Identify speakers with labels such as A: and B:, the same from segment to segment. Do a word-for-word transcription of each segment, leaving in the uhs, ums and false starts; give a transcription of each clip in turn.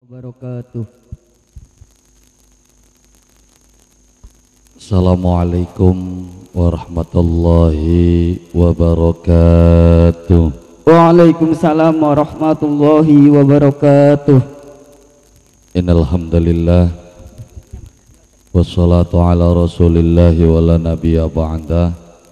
A: wabarakatuh.
B: Assalamualaikum warahmatullahi wabarakatuh.
A: Waalaikumsalam warahmatullahi wabarakatuh.
B: Innal hamdalillah wassalatu ala rasulillahi wala nabiyya ba'da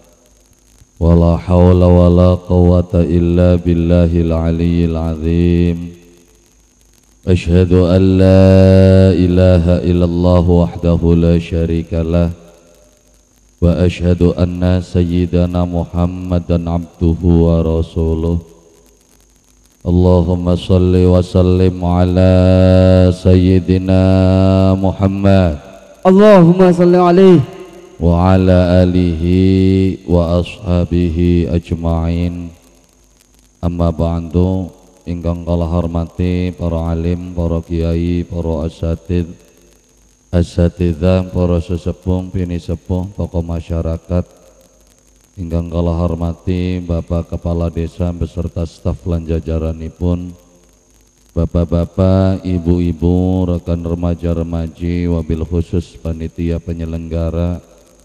B: wala hawla wala quwwata illa billahil aliyyil azim. Asyhadu an la ilaha illallah wahdahu la syarika lah wa asyhadu anna sayyidana Muhammadan abduhu wa rasuluh. Allahumma salli wa sallim ala sayyidina Muhammad
A: Allahumma salli alaihi
B: wa ala alihi wa ashabihi ajma'in. Amma ba'du. Ingkang kala hormati para alim, para kiai, para asatid, asatidzah, para sesepuh, bini sepuh, tokoh masyarakat. Ingkang kala hormati Bapak Kepala Desa beserta staf lan jajaranipun, Bapak-bapak, ibu-ibu, rekan remaja-remaji, wabil khusus panitia penyelenggara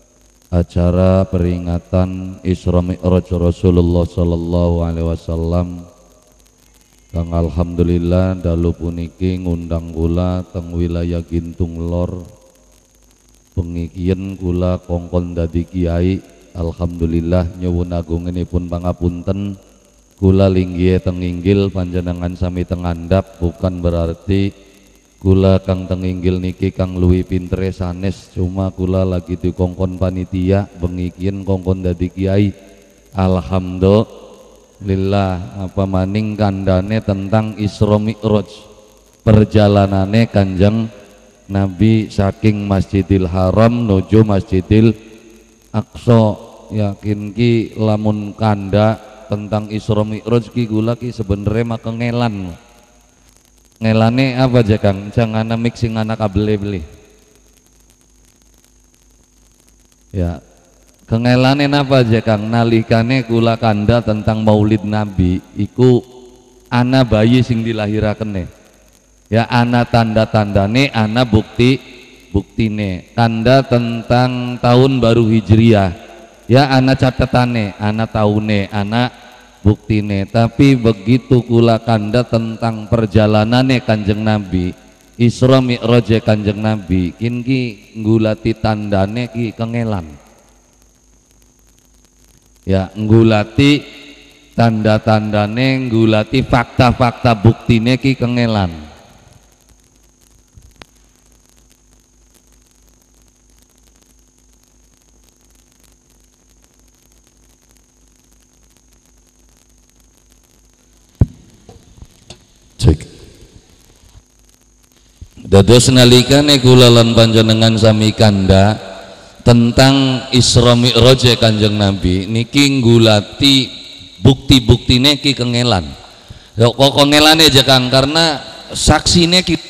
B: acara peringatan Isra Mi'raj Rasulullah sallallahu alaihi wasallam. Kang alhamdulillah dalu puniki ngundang kula teng wilayah Gintung Lor. Pengikien kula kongkon dadi kiai. Alhamdulillah nyuwun agungenipun pangapunten. Kula linggih teng inggil panjenengan sami teng andhap, bukan berarti kula kang teng inggil niki kang luwih pintere sanes, cuma kula lagi dikongkon panitia pengikien kongkon dadi kiai. Alhamdulillah. Lillah apa maning kandane tentang Isra Mi'raj, perjalanane Kanjeng Nabi saking Masjidil Haram nuju Masjidil Aqsa. Yakin ki lamun kanda tentang Isra Mi'raj ki gula ki sebenarnya maka ngelan. Ngelane apa aja Kang? Jangan mixing anak kabel beli. Ya. Kengelane napa aja Kang, nalikane kula kanda tentang Maulid Nabi iku ana bayi sing dilahiraken ya, ana tanda-tandane, ana bukti buktine. Tanda tentang tahun baru Hijriah ya, ana catetane, ana taune, ana buktine. Tapi begitu kula kanda tentang perjalanane Kanjeng Nabi Isra Mi'raj Kanjeng Nabi kinki nggulati tandane ki kengelan ya, nggulati tanda-tandane, nggulati fakta-fakta buktine ki kengelan. Cek dados nalikane kula lan panjenengan sami kanda tentang Isra Mi'raj Kanjeng Nabi niki nggulati bukti-buktine ki kengelan. Ya kok kengelane aja Kang, karena saksine ki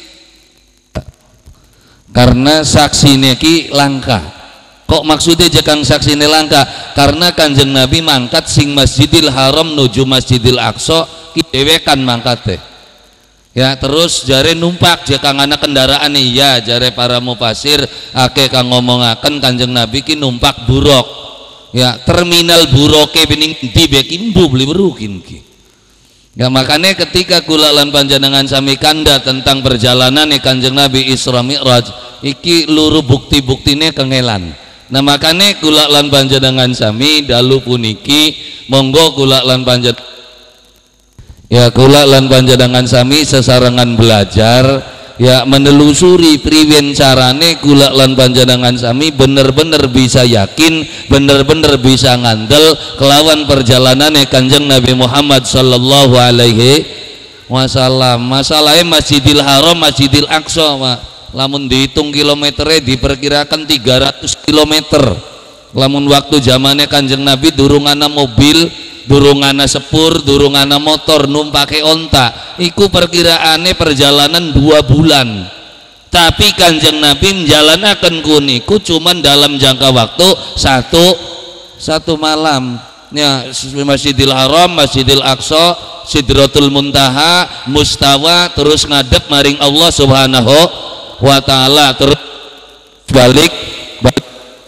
B: karena saksine ki langka. Kok maksudnya aja Kang saksine langka? Karena Kanjeng Nabi mangkat sing Masjidil Haram nuju Masjidil Aqsa ki dhewe kan mangkat teh. Ya terus jare numpak jekang anak kendaraan nih ya, jare para mufasir akeh kang ngomongaken Kanjeng Nabi ki numpak buruk ya, terminal buroke bening di bekimbu beli berukin ki ya. Makanya ketika kula lan panjenengan sami kanda tentang perjalanan Kanjeng Nabi Isra Mi'raj iki luru bukti-buktine kengelan. Nah makanya kula lan panjenengan sami dalu puniki monggo kula lan panjenengan ya, kula lan panjenengan sami sesarengan belajar ya, menelusuri priwen carane kula lan panjenengan sami bener-bener bisa yakin, bener-bener bisa ngandel kelawan perjalanane Kanjeng Nabi Muhammad sallallahu alaihi wasallam. Masalahnya Masjidil Haram, Masjidil Aqsa lamun dihitung kilometernya diperkirakan tiga ratus kilometer. Lamun waktu zamannya Kanjeng Nabi durung ana mobil, durung ana sepur, durung ana motor, numpake onta, iku perkiraane perjalanan dua bulan. Tapi Kanjeng Nabi menjalanakan kuniku cuman dalam jangka waktu satu satu malam. ya Masjidil Haram, Masjidil Aqsa, Sidratul Muntaha, Mustawa, terus ngadep maring Allah Subhanahu wa taala, terus balik, balik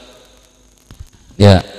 B: ya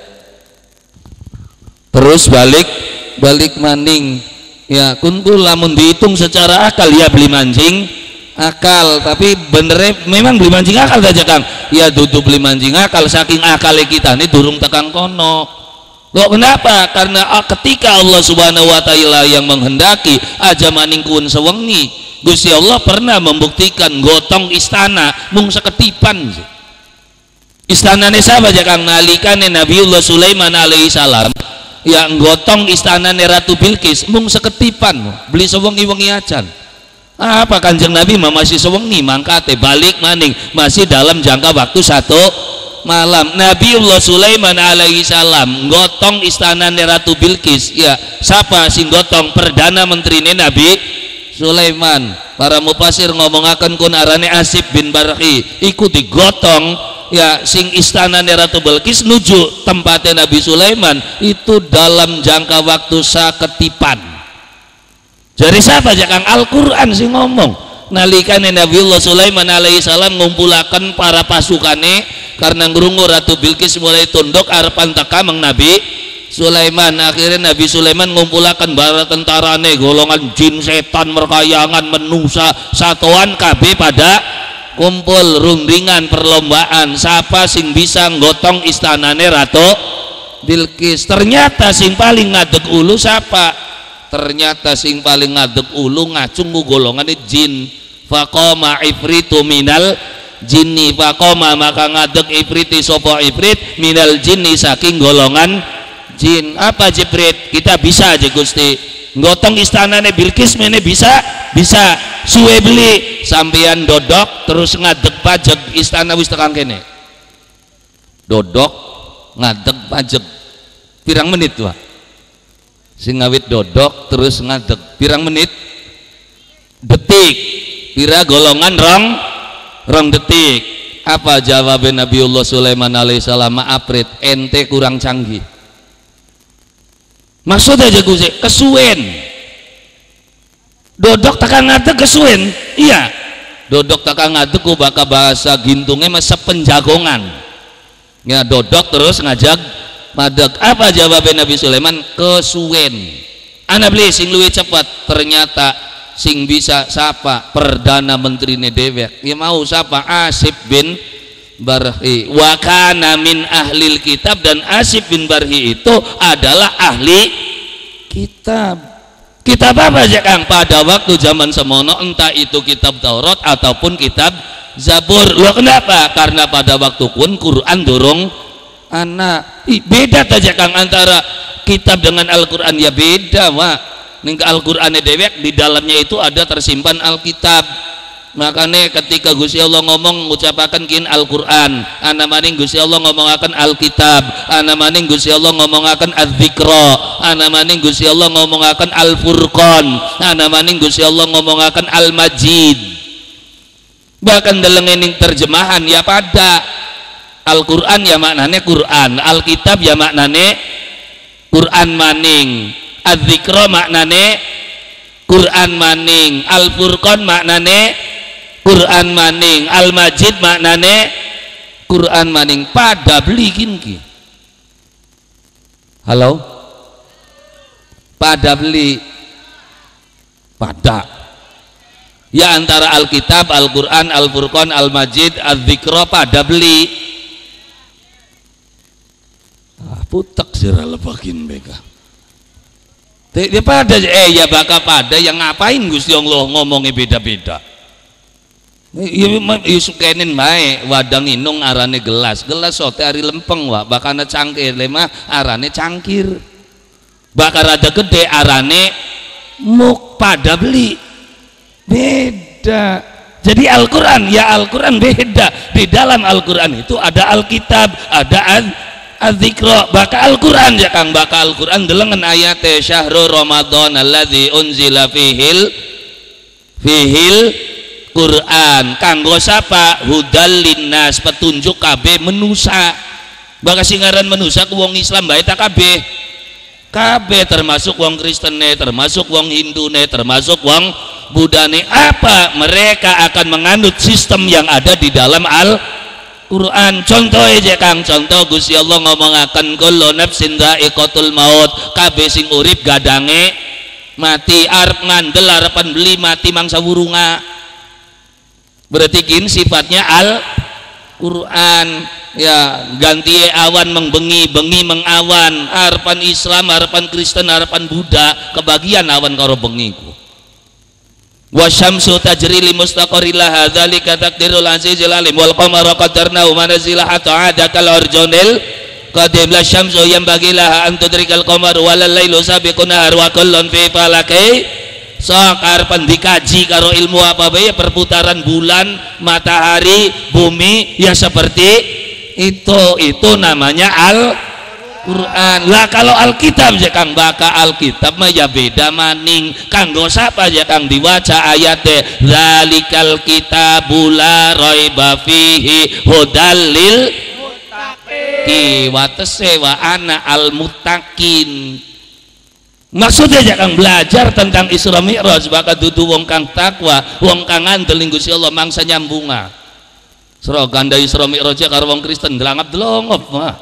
B: terus balik balik maning ya kuntu lamun dihitung secara akal ya beli mancing akal, tapi benernya memang beli mancing akal saja Kang ya duduk beli mancing akal, saking akalnya kita ini durung tekan kono. Loh kenapa? Karena ketika Allah Subhanahu wa taala yang menghendaki aja maning kun sewengi, Gusti Allah pernah membuktikan gotong istana mung seketipan. Istanane siapa aja Kang nalikane Nabiullah Sulaiman alaihi salam yang gotong istanane Ratu Bilqis mung seketipan beli sewengi-wengi acan. Apa Kanjeng Nabi masih sewengi mangkate balik maning masih dalam jangka waktu satu malam. Nabiullah Sulaiman alaihi salam gotong istanane Ratu Bilqis ya siapa sing gotong perdana menterine Nabi Sulaiman. Para mufasir ngomongaken kun arane Asib bin Barhi iku digotong ya sing istana Ratu Bilqis nuju tempatnya Nabi Sulaiman itu dalam jangka waktu saketipan. Jadi siapa aja Kang? Al-Quran sing ngomong nalikane Nabiullah Sulaiman alaihi salam ngumpulaken para pasukane karena ngrungu Ratu Bilqis mulai tunduk arepan teka mang Nabi Sulaiman. Akhirnya Nabi Sulaiman ngumpulaken bara tentarane golongan jin, setan, merkayangan, menusa, satuan kabeh pada kumpul rundingan perlombaan siapa sing bisa nggotong istanane Ratu Bilqis. Ternyata sing paling ngadeg ulu siapa? Ternyata sing paling ngadeg ulu ngacung golongane jin. Faqama ifritu minal jinni, faqama maka ngadeg ifriti sapa ifrit minal jinni saking golongan jin. Apa jeprit? Kita bisa aja Gusti nggotong istanane Bilqis mene bisa bisa suwe beli sampeyan dodok terus ngadeg pajeg istana wis tekan kene dodok ngadeg pajeg pirang menit Pak sing ngawit dodok terus ngadeg pirang menit detik pira golongan rong rong detik. Apa jawabnya Nabiullah Sulaiman alaihissalam? Maafrit ente kurang canggih. Maksudnya aja gue kesuwen dodok tekan ngadeg kesuwen iya dodok tekan ngadeg ku baka bahasa gintungnya masa penjagongan ya dodok terus ngajak madeg. Apa jawabnya Nabi Sulaiman? Kesuwen. Anak beli sing luwih cepat. Ternyata sing bisa siapa? Perdana menteri dewek ya mau siapa? Asib bin Barhi. Wa kana min ahlil kitab, dan Asib bin Barhi itu adalah ahli kitab. Kitab apa aja Kang? Pada waktu zaman semono entah itu kitab Taurat ataupun kitab Zabur. Loh kenapa? Karena pada waktu kun Quran dorong anak. Ih, beda aja Kang antara kitab dengan Al-Quran ya beda Wak. Ning Al-Quran dewek di dalamnya itu ada tersimpan Alkitab. Makanya ketika Gusti Allah ngomong mengucapkan kin Al-Quran, ana maning Gusti Allah ngomongaken Alkitab, ana maning Gusti Allah ngomongaken Az-Zikra, ana maning Gusti Allah ngomongaken Al-Furqan, ana maning Gusti Allah ngomongaken Al-Majid. Bahkan dalam ini terjemahan ya pada Al-Quran ya maknane Quran, Alkitab ya maknane Quran maning, Az-Zikra maknane Quran maning, Al-Furqan maknane Quran maning, Al-Majid maknane Quran maning. Pada beli kinki halo pada beli pada ya antara Alkitab, Al-Quran, Al-Furqan, Al-Majid, Az-Zikra pada beli. Ah, putek sirah lebakin beka dia pada eh ya baka pada yang ngapain Gusti Allah ngomongnya beda-beda. Ya sukenin bae wadang inung arane gelas gelas sote ari lempeng wa bakana cangkir lemah arane cangkir bakar ada gede arane muk. Pada beli beda. Jadi Al-Quran ya Al-Quran beda. Di dalam Al-Quran itu ada Alkitab, ada Az-Zikra. Baka Al-Quran ya Kang, baka Al-Quran delengen ayate syahrul Ramadan alladzi unzila fihil fihil Quran kanggo sapa? Hudal linnas, petunjuk kabeh menusa. Baka singaran menusa ku wong Islam bae tak kabeh kabeh termasuk wong Kristen termasuk wong Hindu termasuk wong Buddha apa mereka akan menganut sistem yang ada di dalam Al-Quran. Contoh aja Kang, contoh Gusti Allah ngomongaken kullu nafsin dha'iqatul maut, kabeh sing urip gadange mati, arep ngandel arepan beli mati mangsa wurunga. Berarti kin sifatnya Al-Quran ya, ganti awan mengbengi bengi mengawan, arepan Islam arepan Kristen arepan Buddha kebagian awan karo bengiku. Wasyamsu tajri li mustaqarrin laha dzalika taqdirul azizil alim wal qamara qaddarnahu manazila hatta ada kal urjunil qadim la syamsu yanbaghi laha an tudrikal qamar wal lailu sabiqun nahar wa kullun fi falaki sakar. Pendikaji karo ilmu apa bae perputaran bulan matahari bumi ya seperti itu itu namanya Al-Quran. Lah kalau Alkitab ya Kang, baka Alkitab mah ya beda maning. Kanggo sapa ya Kang diwaca ayate zalikal kitabul la raiba fihi hudal lil muttaqin wa tasewa ana al muttaqin. Maksudnya ya Kang belajar tentang Isra Mi'raj baka dudu wong kang takwa, wong kang ngandel ning Gusti Allah mangsa nyambunga. Sira ganda Isra Mi'raj karo wong Kristen delangap delongop mah.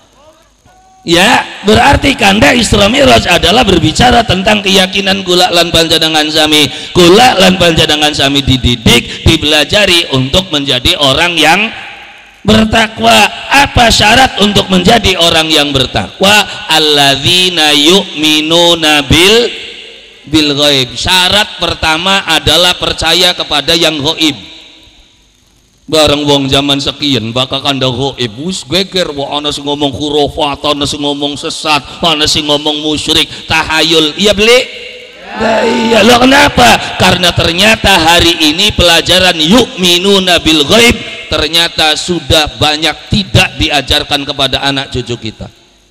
B: Ya, berarti kanda Isra Mi'raj adalah berbicara tentang keyakinan kula lan panjenengan sami. Kula lan panjenengan sami dididik, dibelajari untuk menjadi orang yang bertakwa. Apa syarat untuk menjadi orang yang bertakwa? Alladzina yu'minuna bil bil ghaib. Syarat pertama adalah percaya kepada yang ghaib. Bareng wong zaman sekian bakal kanda ghaib wis geger wa ana sing ngomong khurafat, ana sing ngomong sesat, ana sing ngomong musyrik, tahayul. Iya beli? Ya. Iya. Loh kenapa? Karena ternyata hari ini pelajaran yu'minuna bil ghaib ternyata sudah banyak tidak diajarkan kepada anak cucu kita.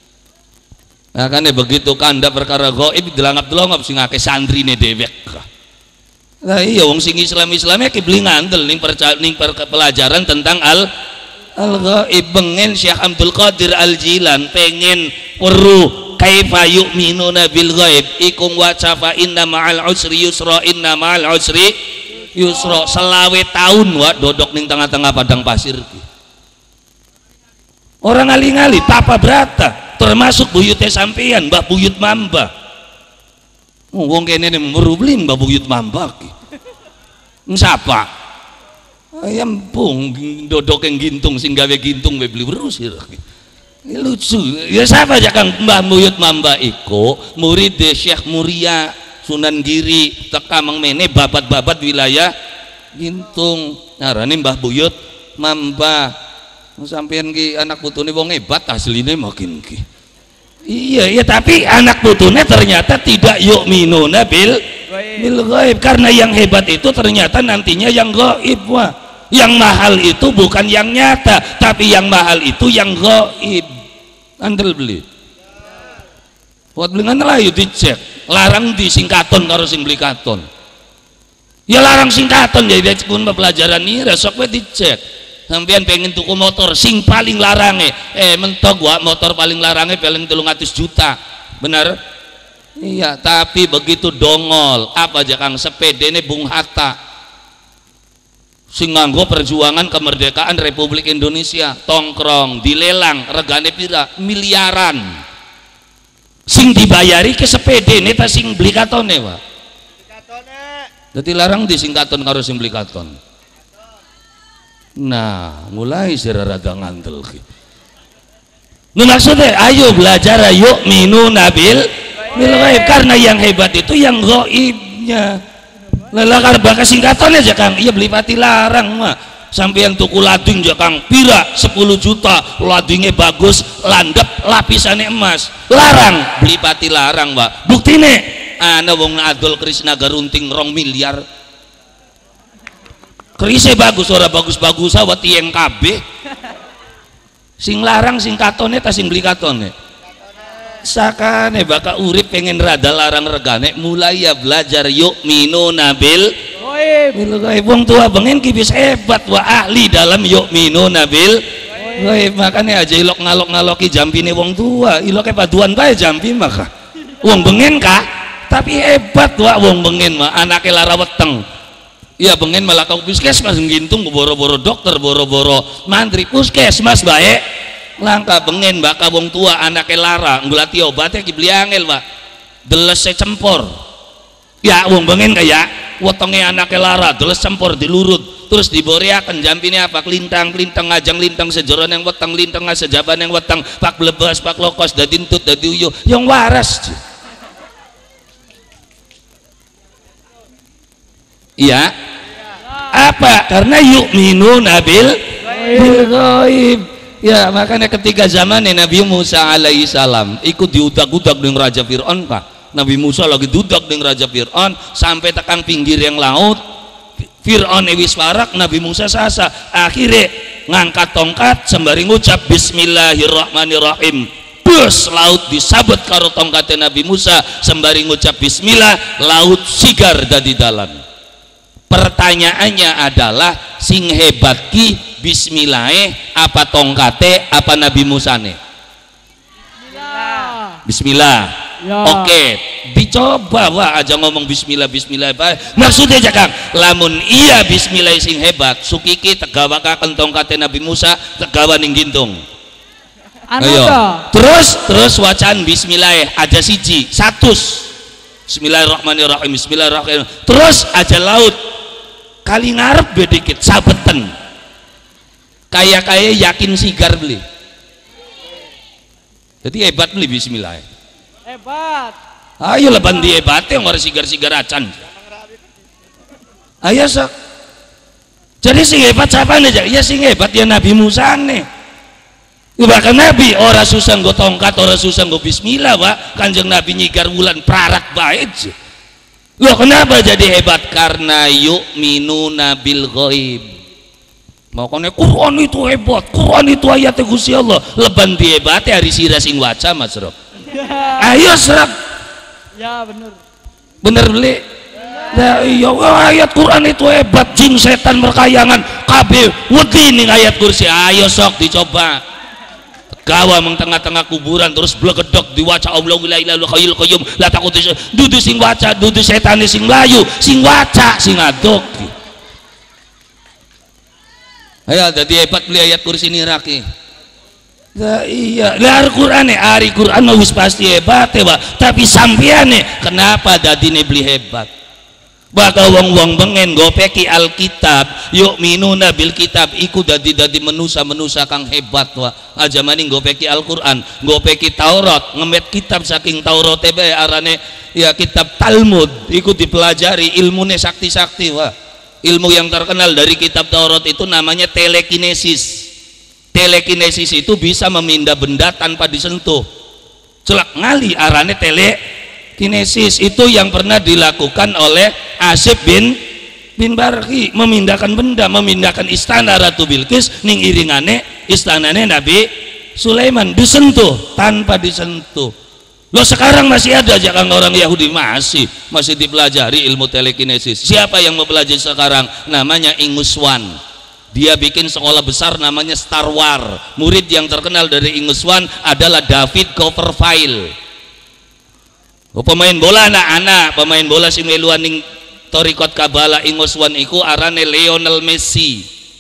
B: Nah kan begitu kanda perkara ghaib dilangap-delongap sing akeh santrine dhewek. Nah iya wong sing Islam-Islamnya kibli ngandel ning ning pelajaran tentang al al ghaib. Bengen Syekh Abdul Qadir Al Jilan pengen weruh kaifa yu'minuna bil ghaib ikum waca fa inna ma'al usri yusra inna ma'al usri yusra. Selawe tahun wa dodok ning tengah-tengah padang pasir ki. Orang ali-ali Papa Brata termasuk buyute sampeyan Mbah Buyut Mamba. Wong kene merublim Mbah Buyut Mamba ki. Sapa? Ayam pung dodok yang gintung sing gawe gintung we beli terus ya lucu. Ya siapa aja Kang Mbah Buyut Mamba iku murid de Syekh Muria Sunan Giri teka mengmene babat-babat wilayah gintung. Ngarane Mbah Buyut Mamba. Sampeyan ki anak putune wong hebat asline makin ki. Iya, ya tapi anak putune ternyata tidak yu'minuna bil bil ghaib. Karena yang hebat itu ternyata nantinya yang ghaib. Wah, yang mahal itu bukan yang nyata, tapi yang mahal itu yang ghaib. Andel beli. Buat beli ngandel ayo dicek. Larang di singkaton karo sing beli katon. Ya larang singkaton jadi pun pelajaran ini resok we dicek. Sampeyan pengen tuku motor sing paling larange eh mentok gua motor paling larange paling telung atus juta bener? Iya tapi begitu dongol apa aja Kang sepedene Bung Hatta sing nganggo perjuangan kemerdekaan Republik Indonesia tongkrong dilelang regane pira miliaran sing dibayari ke sepedene ta sing beli katone Pak dadi larang di sing katon karo sing beli katon. Nah mulai rada ngantel nah, maksudnya ayo belajar yuk minu nabil bil ghaib karena yang hebat itu yang ghaibnya. Lelakar bakal singkatan aja Kang iya beli pati larang mah sampai yang tuku lading aja Kang pira sepuluh juta ladingnya bagus landep lapisannya emas larang beli pati larang Pak buktine ana wong adol Krisna garunting rong miliar kerisnya bagus ora bagus-bagus awat yang kabeh sing larang sing katone ta sing beli katone sakane baka urip pengen rada larang regane mulai ya belajar yuk minu nabil bil ghaib. Wong tua bengen ki bis hebat wa ahli dalam yuk minu nabil ghaib makanya aja ilok ngalok-ngaloki jampine wong tua iloke paduan bae jampi maka wong bengen kah tapi hebat wak wong bengen mah anake lara weteng ya bengen malah kau puskesmas ngintung boro-boro dokter boro-boro mantri puskesmas baik langka bengen baka wong tua anake lara nggulati obatnya kibeli angel Pak deles cempor ya wong bengen kaya wetenge anake lara deles cempor dilurut terus diboriakan jampine apa kelintang kelintang ngajang lintang sejoron yang weteng lintang sejaban yang weteng pak blebas pak lokos dadi entut dadi uyuh yang waras iya apa karena yu'minuna bil bil ghaib ya makanya ketika zamannya Nabi Musa alaihi salam ikut diudak-udak dengan Raja Fir'aun Pak Nabi Musa lagi dudak dengan Raja Fir'aun sampai tekan pinggir yang laut Fir'aun wis warak Nabi Musa sasa akhirnya ngangkat tongkat sembari ngucap bismillahirrahmanirrahim bus laut disabet karo tongkatnya Nabi Musa sembari ngucap bismillah laut sigar dadi dalan pertanyaannya adalah sing hebat ki bismillah apa tongkate apa Nabi Musa nih bismillah, bismillah. Ya. Oke, dicoba wah aja ngomong bismillah bismillah maksudnya jakang lamun iya bismillah sing hebat sukiki tegawa kaken tongkate Nabi Musa tegawa ning gintung ayo terus terus wacaan bismillah aja siji satus bismillahirrahmanirrahim bismillahirrahmanirrahim terus aja laut kali ngarep bedikit sabeten kaya-kaya yakin sigar beli jadi hebat beli bismillah hebat ayo leban di hebat yang harus sigar-sigar acan ayo sok jadi sing hebat siapa nih ya sing hebat ya Nabi Musa nih bahkan Nabi orang susah nggo tongkat orang susah nggo bismillah Pak kanjeng Nabi nyigar wulan prarak baik loh kenapa jadi hebat karena yu'minuna bil ghaib makanya Quran itu hebat Quran itu ayatnya Gusti Allah leban di hebatnya hari sira sing waca Mas Rob ayo serap ya bener bener beli ya iya ayat Quran itu hebat jin setan berkayangan kabeh wedi ning ayat kursi ayo sok dicoba gawa meng tengah-tengah kuburan terus blegedok diwaca Allah la ilaha illallah hayyul qayyum la taqutu dudu sing waca dudu setan sing mlayu sing waca sing aduk ayo dadi hebat beli ayat kursi ini raki nah, iya lah Al-Quran nih hari Quran wis pasti hebat ya Pak tapi sampiane kenapa dadine beli hebat bakal wong-wong bengen gopeki Alkitab yu'minuna bil kitab iku dadi-dadi menusa-menusa kang hebat wa aja maning gopeki Al-Quran gopeki Taurat ngemet kitab saking Taurat bae arane ya kitab Talmud iku dipelajari ilmune sakti-sakti wa ilmu yang terkenal dari kitab Taurat itu namanya telekinesis telekinesis itu bisa memindah benda tanpa disentuh celak ngali arane telekinesis itu yang pernah dilakukan oleh Asif bin bin Barki memindahkan benda memindahkan istana Ratu Bilqis ning iringane istanane Nabi Sulaiman disentuh tanpa disentuh loh sekarang masih ada jangan orang Yahudi masih masih dipelajari ilmu telekinesis siapa yang mempelajari sekarang namanya Ingus Wan dia bikin sekolah besar namanya Star Wars murid yang terkenal dari Ingus Wan adalah David Copperfield oh, pemain bola anak-anak pemain bola sing meluan ning Torikot Kabala Ingus Wan iku arane Lionel Messi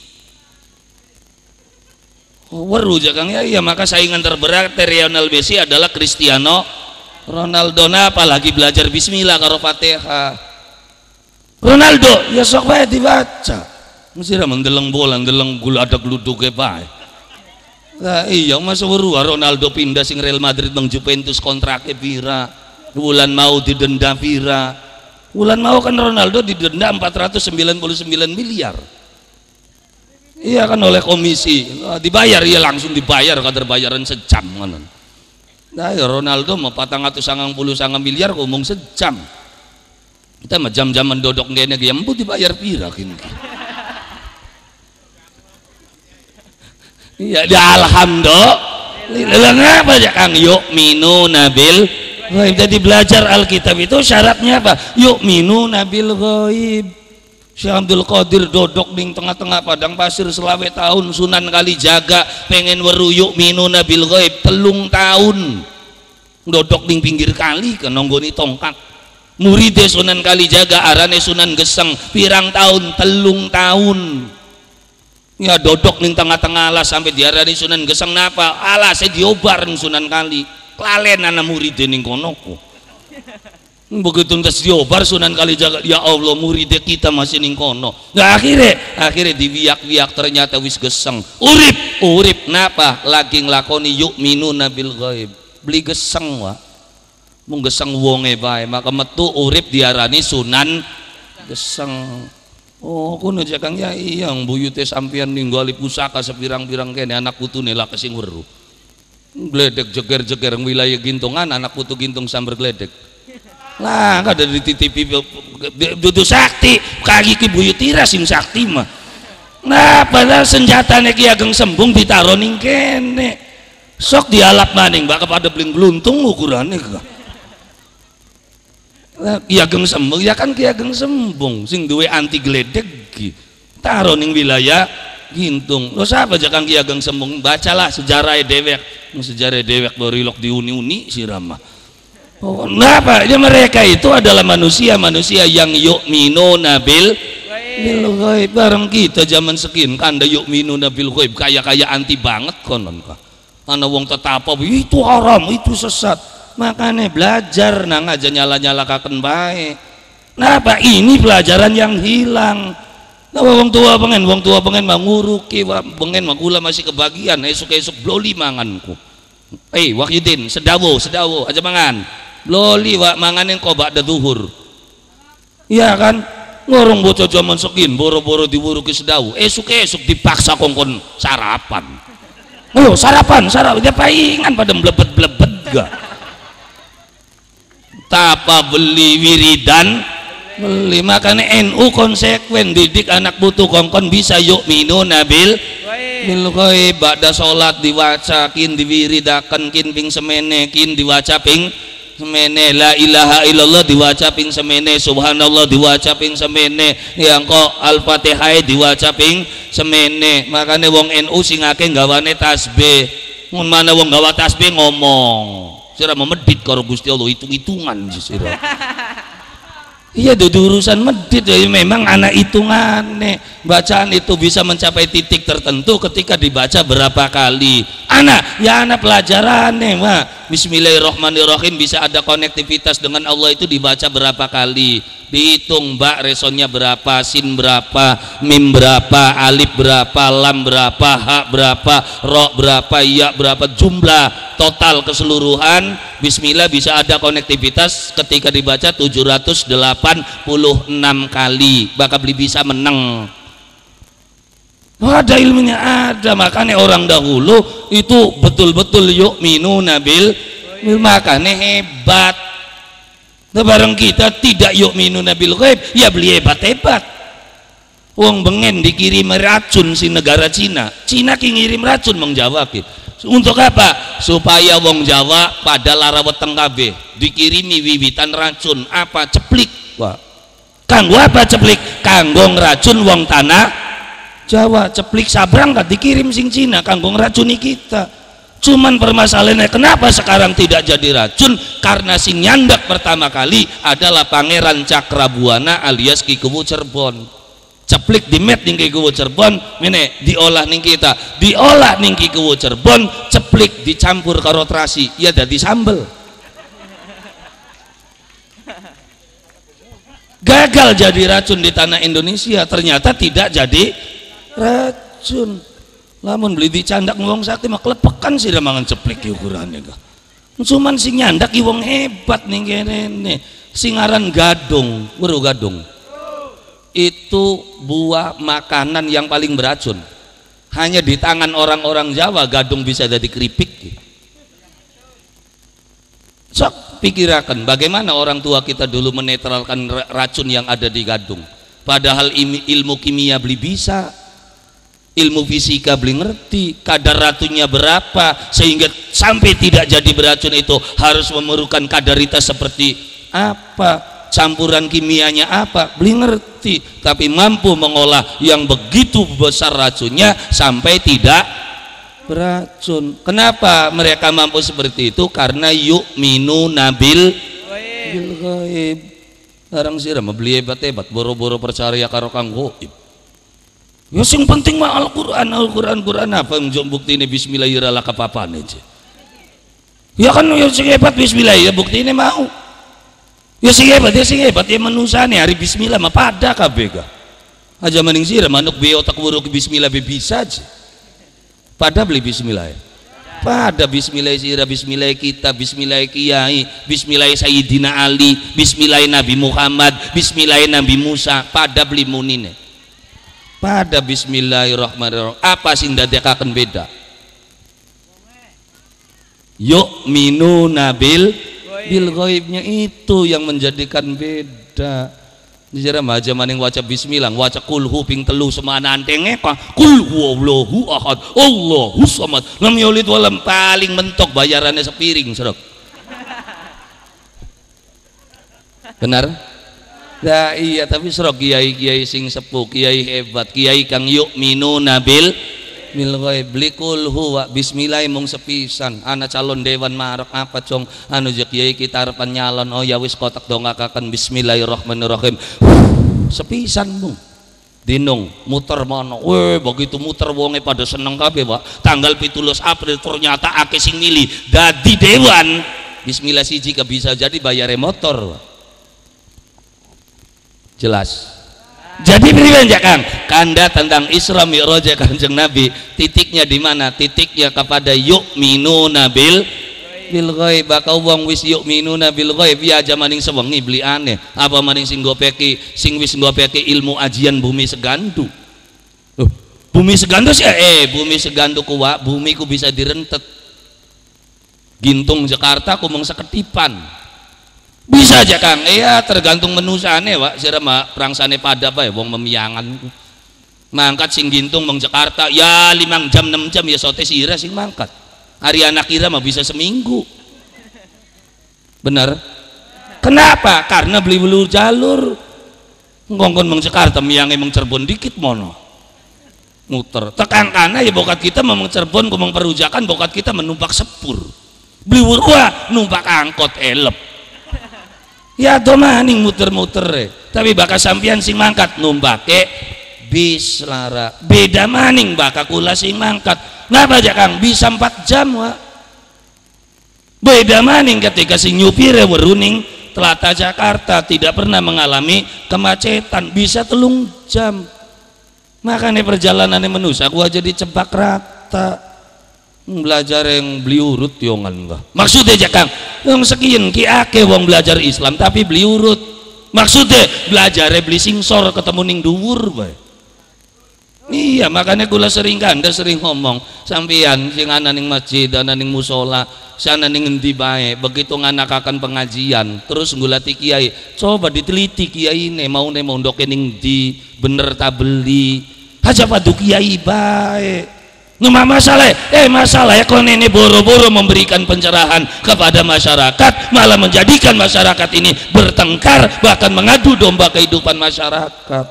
B: oh, waru jakang ya, ya maka saingan terberat Lionel Messi adalah Cristiano Ronaldo nah apalagi belajar bismillah karo Fatihah Ronaldo ya sok bae dibaca mesti ramang deleng bola deleng gula ada gluduk ke bae lah iya masa weru Ronaldo pindah sing Real Madrid bang Juventus kontraknya pira bulan mau didenda pira bulan mau kan Ronaldo didenda empat ratus sembilan puluh sembilan miliar iya kan oleh komisi dibayar ya langsung dibayar kadar bayaran sejam kan nah ya Ronaldo mau patang atau sangang puluh sangang miliar ngomong sejam kita mah jam-jaman dodok ngene ge empu dibayar pira kini iya alhamdulillah ngapa ya Kang yu'minuna bil ghaib jadi belajar Alkitab itu syaratnya apa yu'minuna bil ghaib Syekh Abdul Qadir dodok ning tengah-tengah padang pasir selawe tahun Sunan Kalijaga pengen weru yu'minuna bil ghaib telung tahun ndodok ning pinggir kali ke nonggoni tongkat. Murid Sunan Kalijaga arane Sunan Geseng pirang tahun, telung tahun ya dodok ning tengah-tengah alas sampai diarani Sunan Geseng napa alas saya diobar Sunan Kali klalen anak murid ning kono ku. Begitu ntas diobar Sunan Kalijaga, ya Allah murid kita masih ning kono. Nah akhirnya akhirnya diwiak-wiak ternyata wis geseng urip urip napa lagi nglakoni yu'minuna bil ghaib beli geseng wa mung geseng wonge bae maka metu urip diarani Sunan Geseng. Oh kuno aja Kang Yai yang buyute sampean ninggali pusaka sepirang-pirang kene anak putune lah kesing weru gledek jeger-jeger wilayah gintungan anak putu gintung sambar gledek lah kada dititipi dudu sakti kaki ki buyut ira sing sakti mah nah padahal senjatane Ki Ageng Sembung ditaro ning kene sok dialap maning bak kepada bling bluntung ukurane ka Ki Ageng Sembung ya kan Ki Ageng Sembung sing duwe anti gledek ki taro ning wilayah gintung lo siapa aja Kang Ki Ageng Sembung bacalah sejarah dewek sejarah dewek borilok di uni-uni sirama. Oh, kenapa ya mereka itu adalah manusia-manusia yang yu'minuna bil bil ghaib bareng kita zaman sekin kanda yu'minuna bil ghaib kaya-kaya anti banget konon ka ana wong tetapa itu haram itu sesat makanya belajar nang aja nyala-nyalakaken bae. Napa ini pelajaran yang hilang. Nah, wong tua pengen, wong tua pengen manguruki, pengen makula masih kebagian. Esuk-esuk bloli manganku. Eh, Wahyudin, sedawo, sedawo aja mangan. Bloli wak mangan yang kobak da zuhur. Iya kan? Ngorong bocah zaman sekin, boro-boro diwuruki sedawo. Esuk-esuk dipaksa kongkon sarapan. Oh, sarapan, sarapan. Dia paingan pada blebet-blebet gak. Tapa beli wiridan beli makanya N U konsekuen didik anak butuh kongkon bisa yu'minuna bil bil ghaib ba'da salat diwaca kin diwiridaken kin ping semene kin diwaca ping semene la ilaha illallah diwaca ping semene subhanallah diwaca ping semene yang kok al-fatihah diwaca ping semene makanya wong N U sing akeh gawane tasbih mun mana wong gawa tasbih ngomong sira memedit karo Gusti Allah hitung-hitungan sira. Iya dudu urusan medit ya memang anak hitungane bacaan itu bisa mencapai titik tertentu ketika dibaca berapa kali anak ya anak pelajarannya mah bismillahirrahmanirrahim bisa ada konektivitas dengan Allah itu dibaca berapa kali dihitung mbak resonnya berapa sin berapa mim berapa alif berapa lam berapa ha berapa ro berapa ya berapa jumlah total keseluruhan bismillah bisa ada konektivitas ketika dibaca tujuh ratus delapan puluh enam kali bakal beli bisa menang. Oh, ada ilmunya ada makanya orang dahulu itu betul-betul yu'minuna bil bil makanya hebat. Nah, bareng kita tidak yu'minuna bil ghaib ya beli hebat-hebat. Wong bengen dikirim racun si negara Cina. Cina ki ngirim racun mong Jawa ki. Untuk apa? Supaya wong Jawa pada larawat tengkabe dikirimi wiwitan racun apa ceplik. Wah. Kanggo apa ceplik? Kanggo ngracun wong tanah Jawa. Ceplik sabrang kan dikirim sing Cina kanggo ngracuni kita. Cuman permasalahannya kenapa sekarang tidak jadi racun karena sing nyandak pertama kali adalah Pangeran Cakrabuana alias Ki Kuwu Cirebon. Ceplik di met ning Ki Kuwu Cirebon mene diolah ning kita diolah ning Ki Kuwu Cirebon ceplik dicampur karo terasi ya dadi sambel gagal jadi racun di tanah Indonesia ternyata tidak jadi racun lamun beli dicandak wong sakti mah klepekan sih mangan ceplik ukurannya kah cuman sing nyandak ki wong hebat ning kene sing aran gadung weruh gadung itu buah makanan yang paling beracun hanya di tangan orang-orang Jawa gadung bisa jadi keripik sok pikirakan bagaimana orang tua kita dulu menetralkan racun yang ada di gadung padahal ilmu kimia beli bisa ilmu fisika beli ngerti kadar racunnya berapa sehingga sampai tidak jadi beracun itu harus memerlukan kadaritas seperti apa campuran kimianya apa beli ngerti tapi mampu mengolah yang begitu besar racunnya sampai tidak beracun. Kenapa mereka mampu seperti itu? Karena yu'minu nabil bil ghaib. Larang sira beli hebat-hebat boro-boro percaya karo kang ghaib. Ya sing penting mah Al-Qur'an, Al-Qur'an, Qur'an apa njok buktine bismillahirrahmanirrahim kapapane aja. Ya kan ya sing hebat bismillah ya buktine mau. Ya sing hebat ya sing hebat ya manusane hari bismillah mah pada kabeh ka. Aja maning sira manuk be otak wuruk bismillah be bisa aja. Pada beli bismillah. Pada bismillah sira bismillah kita, bismillah kiai, bismillah Sayyidina Ali, bismillah Nabi Muhammad, bismillah Nabi Musa, pada beli munine. Pada bismillahirrahmanirrahim. Apa sing ndadekaken beda? Yu'minuna bil bil ghaibnya itu yang menjadikan beda. Dijara aja maning waca bismillah, waca kulhu ping telu semana antenge apa? Kul huwallahu ahad, Allahu samad, lam yalid walam, paling mentok bayarannya sepiring serok. Benar? Nah, iya tapi serok kiai-kiai sing sepuh, kiai hebat, kiai kang yu'minuna bil bil ghaib, likul huwa bismillah mung sepisan. Ana calon dewan marek apa cong anu je kiai kita arepan nyalon, oh ya wis kotak dongakaken bismillahirrahmanirrahim sepisan mung dinung muter mono. Weh begitu muter wonge pada seneng kabeh Pak. Tanggal pitulas April ternyata akeh sing milih dadi dewan. Bismillah siji bisa jadi bayare motor. Jelas. Jadi beriman ya Kang, kanda tentang Isra Mi'raj Kanjeng Nabi, titiknya di mana? Titiknya kepada yu'minuna bil bil ghaib. Bakau wong wis yu'minuna bil ghaib ya aja maning sewengi beli aneh. Apa maning sing gopeki sing wis gopeki ilmu ajian bumi segandu. Loh, bumi segandu sih eh bumi segandu kuwa, bumi ku bisa direntet. Gintung Jakarta ku mung seketipan. Bisa aja Kang, iya tergantung menusane Pak. Sira mah prangsane pada apa ya wong memiangan. Mangkat sing gintung mong Jakarta ya limang jam enam jam ya sote sira sing mangkat. Hari anak kira mah bisa seminggu. Bener? Kenapa? Karena beli belu jalur. Ngongkon mong Jakarta miange mong Cirebon dikit mono. Muter. Tekan kana ya bokat kita mong Cirebon kumong perujakan bokat kita menumpak sepur. Beli wah numpak angkot elep. Ya do maning muter-muter eh. Tapi bakal sampian sing mangkat numpake bis lara. Beda maning bakal kula sing mangkat. Ngapa aja Kang bisa empat jam wa. Beda maning ketika sing nyupire weruning Telata Jakarta tidak pernah mengalami kemacetan bisa telung jam. Makanya perjalanan yang menusa aku aja dicebak rata. Belajar yang beli urut yongan enggak maksudnya aja Kang yang sekian ki ake wong belajar Islam tapi beli urut maksudnya belajar beli singsor ketemu ning dhuwur bae. Iya makanya kula sering kanda sering ngomong sampeyan sing ana ning masjid ana ning musola sana ning endi bae begitu nganakaken pengajian terus nggulati kiai coba diteliti kiai ne mau ne mondoke ning di bener ta beli aja padu kiai bae. Nggak masalah, eh masalah ya kau ini boro-boro memberikan pencerahan kepada masyarakat malah menjadikan masyarakat ini bertengkar bahkan mengadu domba kehidupan masyarakat.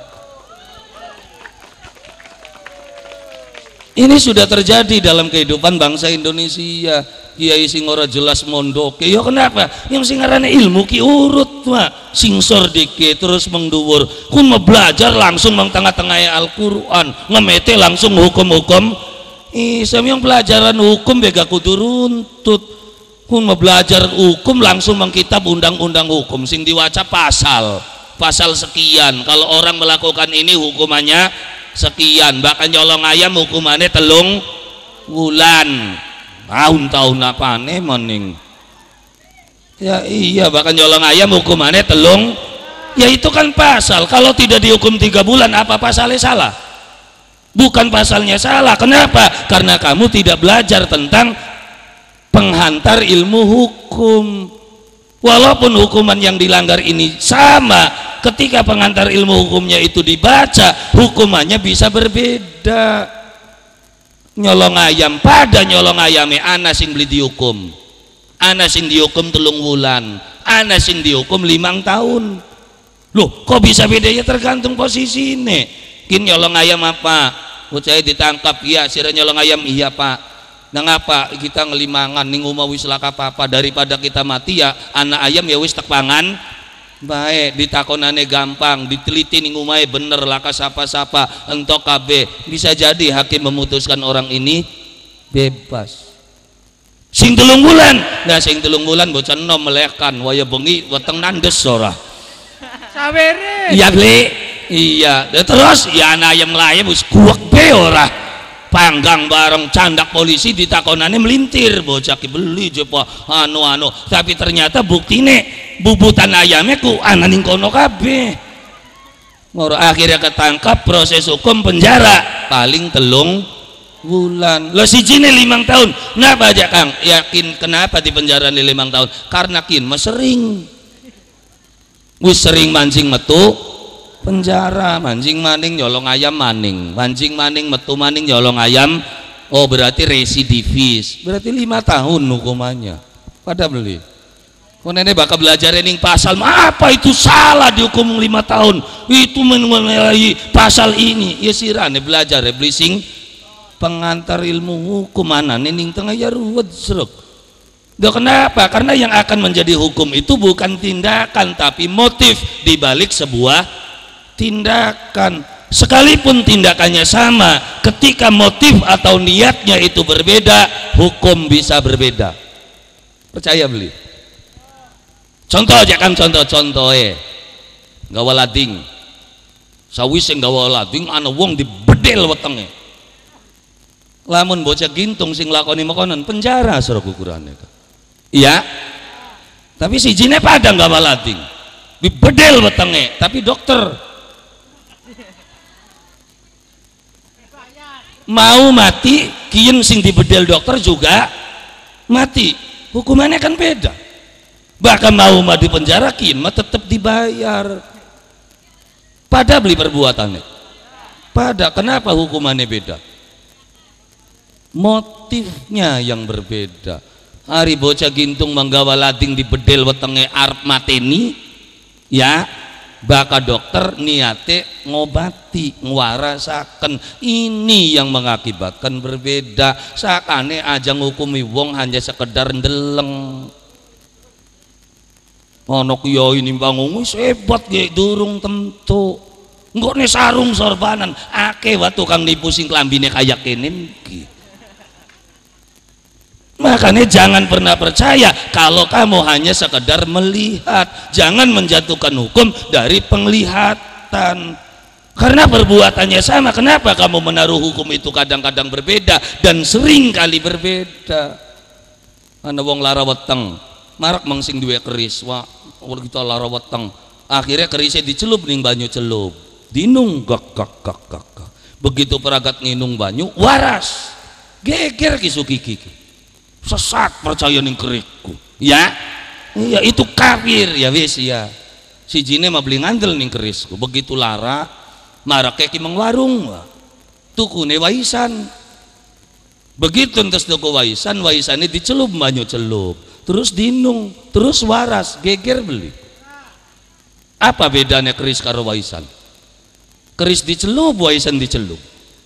B: Ini sudah terjadi dalam kehidupan bangsa Indonesia. Kiai sing ora jelas mondoke, ya kenapa? Yang sing ngarane ilmu ki urut mah, singsor dikit terus mengduwur. Kun mau belajar langsung meng tengah-tengah Al-Qur'an, ngemete langsung hukum-hukum Islam yang pelajaran hukum bega kudu runtut. Kun mau belajar hukum langsung mengkitab undang-undang hukum sing diwaca pasal pasal sekian kalau orang melakukan ini hukumannya sekian bahkan nyolong ayam hukumannya telung bulan tahun-tahun apa nih mening ya iya bahkan nyolong ayam hukumannya telung ya itu kan pasal kalau tidak dihukum tiga bulan apa pasalnya salah. Bukan pasalnya salah. Kenapa? Karena kamu tidak belajar tentang penghantar ilmu hukum. Walaupun hukuman yang dilanggar ini sama, ketika penghantar ilmu hukumnya itu dibaca, hukumannya bisa berbeda. Nyolong ayam pada nyolong ayamnya ana sing beli dihukum. Ana sing dihukum telung wulan, ana sing dihukum limang tahun. Loh, kok bisa bedanya tergantung posisi ini. Kin nyolong ayam apa? Ucai ditangkap, iya. Sira nyolong ayam, iya Pak. Nah ngapa kita ngelimangan ning omah wis laka apa daripada kita mati ya anak ayam ya wis tek pangan baik ditakonane gampang diteliti ning omahe bener laka sapa-sapa entok kabeh bisa jadi hakim memutuskan orang ini bebas. Sing telung bulan, nah sing telung bulan bocah nom melehkan waya bengi weteng nandes ora.
C: Sawere.
B: Iya beli, iya. Terus ya anak ayam layem wis kuwek be ora. Panggang bareng candak polisi ditakonane melintir bocah ki beli jepo anu anu tapi ternyata buktine bubutan ayamnya ku ana ning kono kabeh. Moro akhirnya ketangkap proses hukum penjara paling telung bulan. Lo sijine limang tahun. Kenapa aja Kang? Yakin kenapa di penjara di limang tahun? Karena kin mas sering, wis sering mancing metu penjara, mancing maning nyolong ayam maning, mancing maning metu maning nyolong ayam. Oh berarti residivis. Berarti lima tahun hukumannya. Pada beli. Kau nenek bakal belajar ning pasal. Apa itu salah dihukum lima tahun? Itu mengenai pasal ini. Ya sirane belajar ya blising. Pengantar ilmu hukum mana ning tengah ya ruwet seruk. Duh, kenapa? Karena yang akan menjadi hukum itu bukan tindakan tapi motif dibalik sebuah tindakan. Sekalipun tindakannya sama, ketika motif atau niatnya itu berbeda, hukum bisa berbeda. Percaya beli? Contoh aja kan contoh-contoh eh gawa lading sawise gawa lading ana wong dibedel wetenge. Lamun bocah gintung sing lakoni makonan penjara sira ukurane. Iya. Tapi si jine padang gawa lading. Dibedel wetenge, tapi dokter mau mati, kiyen sing dibedel dokter juga mati. Hukumannya kan beda. Bahkan mau mah di penjara kiyen mah tetap dibayar. Pada beli perbuatannya. Pada kenapa hukumannya beda? Motifnya yang berbeda. Hari bocah gintung manggawa lading di bedel wetenge arep mateni ya baka dokter niate ngobati ngwarasaken ini yang mengakibatkan berbeda. Sakane ajang ngukumi wong hanya sekedar ndeleng ana kiai nimbang wis hebat ge durung tentu engko ne sarung sorbanan akeh wae tukang nipu sing klambine kaya kene iki. Makanya jangan pernah percaya kalau kamu hanya sekedar melihat. Jangan menjatuhkan hukum dari penglihatan karena perbuatannya sama. Kenapa kamu menaruh hukum itu kadang-kadang berbeda dan sering kali berbeda? Ana wong lara weteng marak mengsing duwe keris wah kita lara weteng akhirnya kerisnya dicelup ning banyu celup dinung gak gak gak gak begitu peragat nginung banyu waras geger kisuki kiki sesat percaya ning kerikku ya iya itu kafir ya wis ya si jine mah beli ngandel ning kerisku begitu lara marake ki mengwarung tukune waisan begitu entes tuku waisan waisannya dicelup banyu celup terus dinung terus waras geger beli. Apa bedanya keris karo waisan? Keris dicelup waisan dicelup.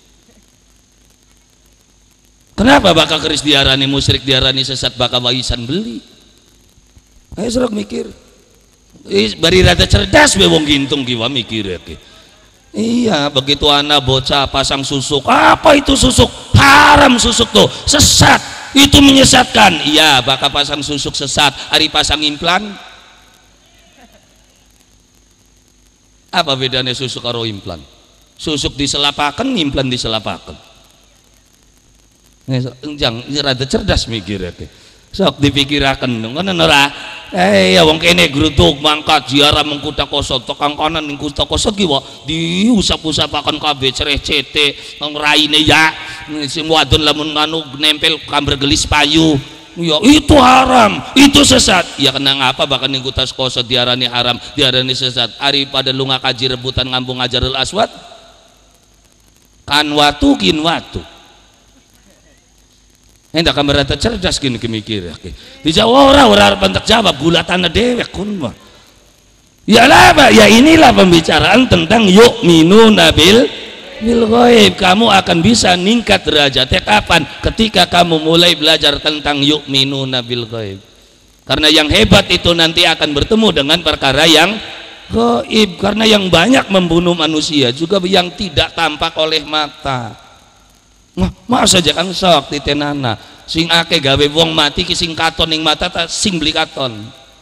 B: Kenapa bakal keris diarani musyrik diarani sesat bakal waisan beli? Ayo serok mikir. Eh, bari rada cerdas be wong gintung kiwa mikir ya. Iya, begitu anak bocah pasang susuk. Apa itu susuk? Haram susuk tuh, sesat. Itu menyesatkan. Iya, bakal pasang susuk sesat. Hari pasang implan. Apa bedanya susuk karo implan? Susuk diselapakan, implan diselapakan. Jangan rada cerdas mikir ya. Sok dipikirakan dong kan ora. Eh ya wong kene gruduk mangkat ziarah mengkuta koso tokang kanan ning kuta koso ki wae diusap-usapaken kabeh cereh cete nang raine ya sing wadon lamun anu nempel kamber gelis payu ya itu haram itu sesat ya kena ngapa bahkan ning kuta koso diarani haram diarani sesat ari pada lunga kaji rebutan ngambung Hajarul Aswad kan watu kin watu. Hendak kamera cerdas gini mikir ya. Dijawab ora ora bentak jawab gulatanna dewek kun mah. Ya lah Pak, ya inilah pembicaraan tentang yu'minuna bil bil ghaib. Kamu akan bisa ningkat derajatnya kapan? Ketika kamu mulai belajar tentang yu'minuna bil ghaib. Karena yang hebat itu nanti akan bertemu dengan perkara yang ghaib. Karena yang banyak membunuh manusia juga yang tidak tampak oleh mata. Nah, masa aja kan sok titenana sing ake gawe wong mati ki sing katon ning mata ta sing beli katon.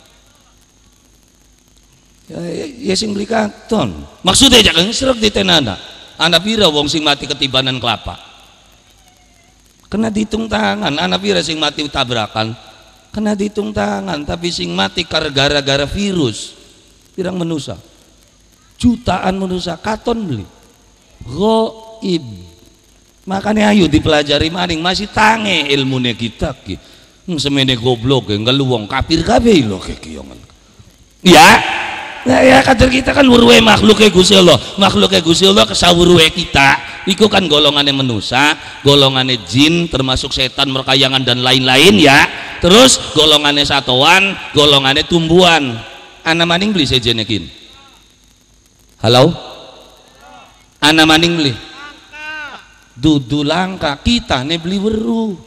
B: Ya, ya, ya sing beli katon. Maksudnya jangan serok titenana. Anak pira wong sing mati ketibanan kelapa. Kena dihitung tangan. Anak pira sing mati tabrakan. Kena dihitung tangan. Tapi sing mati gara-gara virus. Pirang manusia. Jutaan manusia katon beli. Ghaib. Makanya ayo dipelajari maning masih tange ilmunya kita ki. Semene goblok enggak luwong kafir kabeh lho ki ya. Nah, ya kader kita kan wuruwe makhluknya Gusti Allah. Makhluknya Gusti Allah kesawuruwe kita. Iku kan golongannya manusia, golongannya jin termasuk setan merkayangan dan lain-lain ya. Terus golongannya satuan, golongannya tumbuhan. Ana maning beli sejenekin. Halo? Ana maning beli. Dudu langka kita nih beli weru.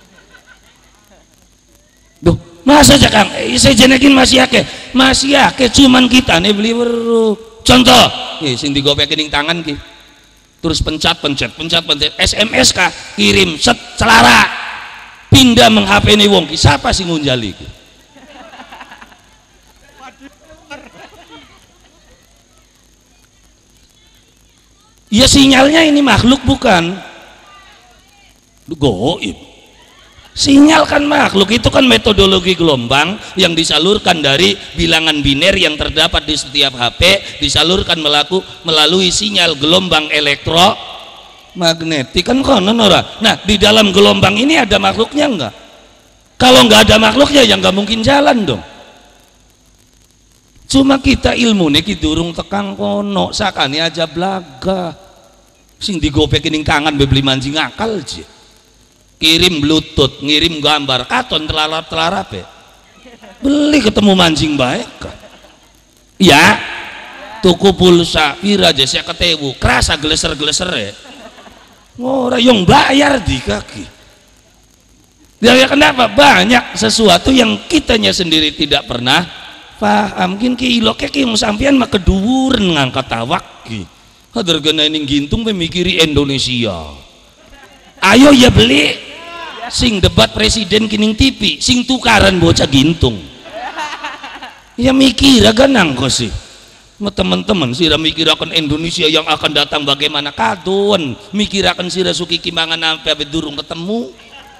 B: Duh, masa aja Kang? Eh, saya jenekin masih ake, masih ake cuman kita nih beli weru. Contoh, nih sing digopek kening tangan ki. Terus pencet pencet pencet pencet S M S kah kirim set celara pindah meng H P nih wong ki. Siapa sing ngunjali ki? Ya sinyalnya ini makhluk bukan goib. Sinyal kan makhluk, itu kan metodologi gelombang yang disalurkan dari bilangan biner yang terdapat di setiap H P, disalurkan melaku, melalui sinyal gelombang elektromagnetik kan konon ora. Nah di dalam gelombang ini ada makhluknya enggak? Kalau enggak ada makhluknya ya enggak mungkin jalan dong. Cuma kita ilmu nih durung tekang kono sakane aja blaga sing digopekin ning tangan beli mancing akal aja. Kirim bluetooth ngirim gambar katon telarap-telarap ya beli ketemu mancing baik ya tuku pulsa pira aja saya ketewu kerasa geleser-geleser ya orang yang bayar di kaki ya, ya kenapa banyak sesuatu yang kitanya sendiri tidak pernah paham. Mungkin ki iloknya ki sampean mah keduwuren ngangkat awak ki. Hadir gana ini gintung memikiri Indonesia. Ayo ya beli sing debat presiden kining T V, sing tukaran bocah gintung. Ya mikir ganang kok sih. Teman-teman sira mikirakan Indonesia yang akan datang bagaimana kadon, mikirakan sira suki kimbangan sampai durung ketemu.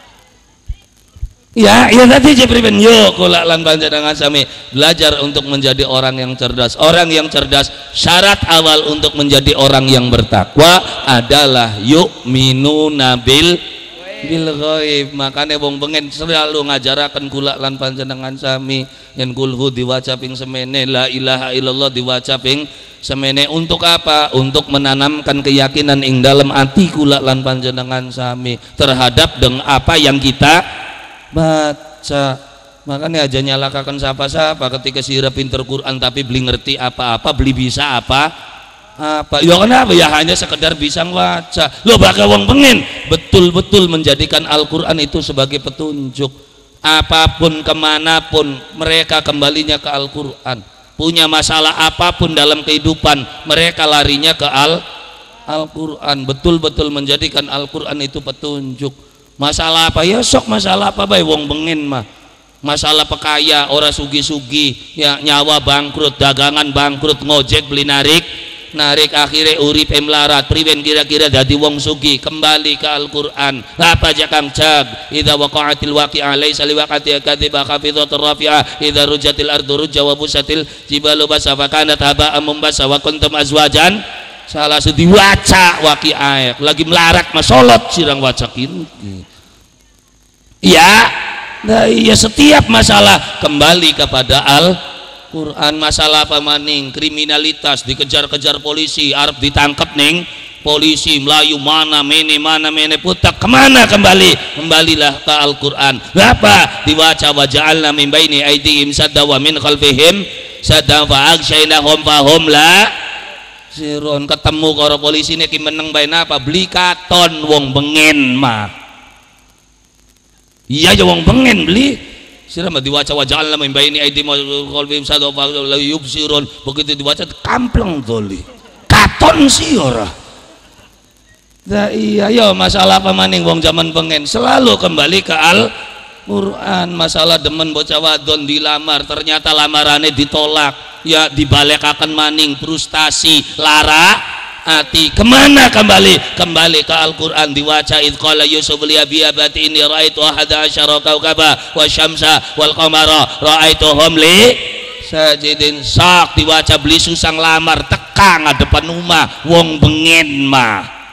B: Ya, ya tadi Jibril yo kula lan panjenengan sami belajar untuk menjadi orang yang cerdas. Orang yang cerdas syarat awal untuk menjadi orang yang bertakwa adalah yu'minuna bil bil ghaib. Makanya wong bengen selalu ngajaraken kula lan panjenengan sami yen kulhu diwaca ping semene, la ilaha illallah diwaca ping semene. Untuk apa? Untuk menanamkan keyakinan ing dalam ati kula lan panjenengan sami terhadap dengan apa yang kita baca. Makanya aja nyalakakan siapa-siapa ketika sira pinter Quran tapi beli ngerti apa-apa, beli bisa apa apa ya kenapa ya hanya sekedar bisa baca. Lo bakal wong pengen betul-betul menjadikan Al-Quran itu sebagai petunjuk. Apapun kemanapun mereka kembalinya ke Al-Quran. Punya masalah apapun dalam kehidupan mereka larinya ke Al Al-Quran. Betul-betul menjadikan Al-Quran itu petunjuk. Masalah apa ya sok masalah apa bae wong bengen mah masalah pekaya ora sugi-sugi ya nyawa bangkrut dagangan bangkrut ngojek beli narik narik akhirnya urip melarat priwen kira-kira dadi wong sugi kembali ke Al-Quran. Apa aja Kang Cag idza waqa'atil waqi'ah laisa liwaqatiha kadhiba khafidhatur rafi'ah idza rujatil ardu rujja wa busatil jibalu basa fa kanat haba'an mumbasa wa kuntum azwajan salah sedih waca waki air lagi melarat masolot sirang wacakin ya nah, ya setiap masalah kembali kepada Al-Quran. Masalah apa maning kriminalitas dikejar-kejar polisi arep ditangkap ning polisi melayu mana mene mana mene putak kemana kembali kembalilah ke Al-Quran. Apa diwaca wa ja'alna min baini aydihim sadda wa min khalfihim sadda fa aghshaynahum fahum la siron ketemu karo polisi ini ki meneng bae napa beli katon wong bengen mah iya ya wong bengen beli sira mah diwaca waja'alna min baini aydihim wa qalbihim sadaqah la yubsirun begitu diwaca kampleng doli katon sih ora da iya yo masalah apa maning wong zaman bengen selalu kembali ke al Quran masalah demen bocah wadon dilamar ternyata lamarannya ditolak ya dibalekaken maning frustasi lara hati kemana kembali kembali ke Al-Quran diwaca idh qala Yusuf li abi abati inni ra'aitu ahada asyara kawkaba wa syamsa wal qamara ra'aituhum li sajidin sak diwaca beli susang lamar teka ngadepan rumah wong bengen mah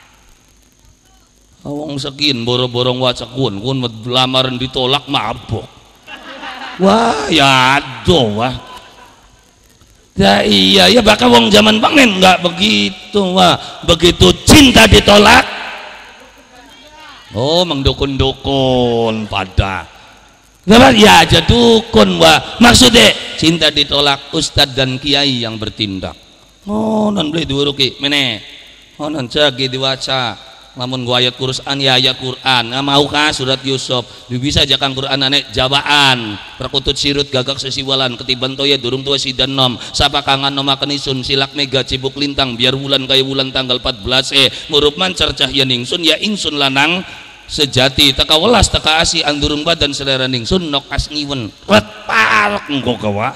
B: wong sekin boro-borong waca kun kun lamaran ditolak mabok wah ya aduh wah ya iya ya bakal wong zaman pengen nggak begitu wah begitu cinta ditolak oh mengdukun-dukun pada ya aja dukun wah maksudnya cinta ditolak ustadz dan kiai yang bertindak oh non beli diuruki mene oh non cagi diwaca lamun gua ayat Quran ya ayat Quran nggak mau kah surat Yusuf bisa jakan Quran aneh jabaan perkutut sirut gagak sesiwalan ketiban toya durung tua sidan nom sapa kangen nom akan isun silak mega cibuk lintang biar bulan kaya bulan tanggal empat belas eh murup mancar cahya ningsun ya ingsun lanang sejati teka welas teka asi andurung badan selera ningsun nok as ngiwen wet parok engko kawa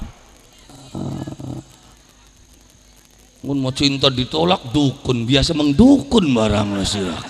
B: mun mau cinta ditolak dukun biasa mengdukun barang nasirak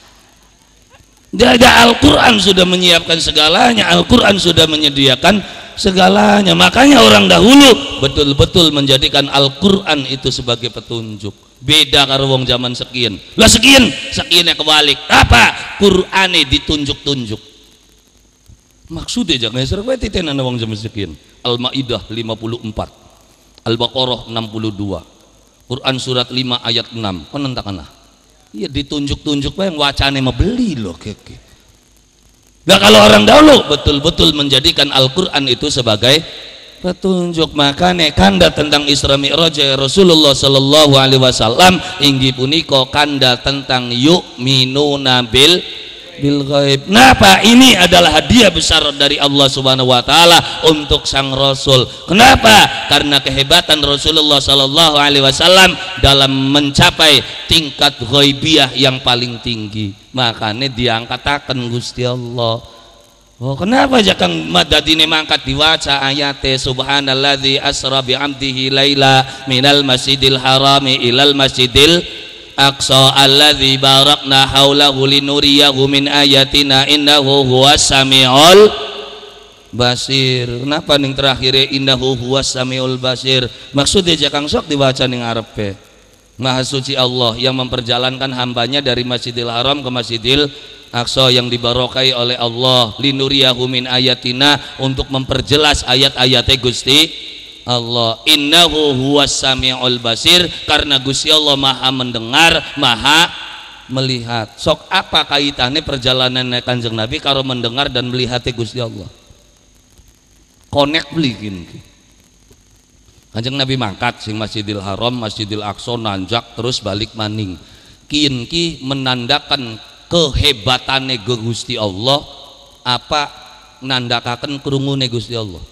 B: jadi Al-Quran sudah menyiapkan segalanya Al-Quran sudah menyediakan segalanya makanya orang dahulu betul-betul menjadikan Al-Quran itu sebagai petunjuk beda karo wong zaman sekian lah sekian sekiannya kebalik apa Qur'ane ditunjuk-tunjuk maksudnya jangan ngeser kowe titenan wong zaman sekian Al-Maidah lima puluh empat Al-Baqarah enam puluh dua Quran surat lima ayat enam penentakanlah iya ditunjuk-tunjuk yang wacane membeli loh keke nah kalau orang dahulu betul-betul menjadikan Al-Quran itu sebagai petunjuk makanya kanda tentang Isra Mi'raj Rasulullah sallallahu alaihi wasallam inggih punika kanda tentang yu'minuna bil bil ghaib. Kenapa? Ini adalah hadiah besar dari Allah Subhanahu wa taala untuk sang Rasul. Kenapa? Karena kehebatan Rasulullah sallallahu alaihi wasallam dalam mencapai tingkat ghaibiyah yang paling tinggi. Makanya diangkataken Gusti Allah. Oh, kenapa jakang madadine mangkat diwaca ayate subhanalladzi asra bi 'abdihi laila minal masjidil harami ilal masjidil Aqsa alladzi barakna haulahu linuriyahu min ayatina innahu huwas samiul basir. Kenapa ning terakhirnya innahu huwas samiul basir? Maksudnya jakang sok dibaca ning arepe. Maha suci Allah yang memperjalankan hambanya dari Masjidil Haram ke Masjidil Aqsa yang dibarokai oleh Allah linuriyahu min ayatina untuk memperjelas ayat-ayatnya Gusti Allah. Innahu huwas samiul basir karena Gusti Allah maha mendengar maha melihat. Sok apa kaitannya perjalanan Kanjeng Nabi karo mendengar dan melihatnya Gusti Allah? Connect belikin Kanjeng Nabi mangkat sing Masjidil Haram Masjidil Aqsa nanjak terus balik maning kin ki menandakan kehebatannya Gusti Allah apa nandakaken krungune Gusti Allah.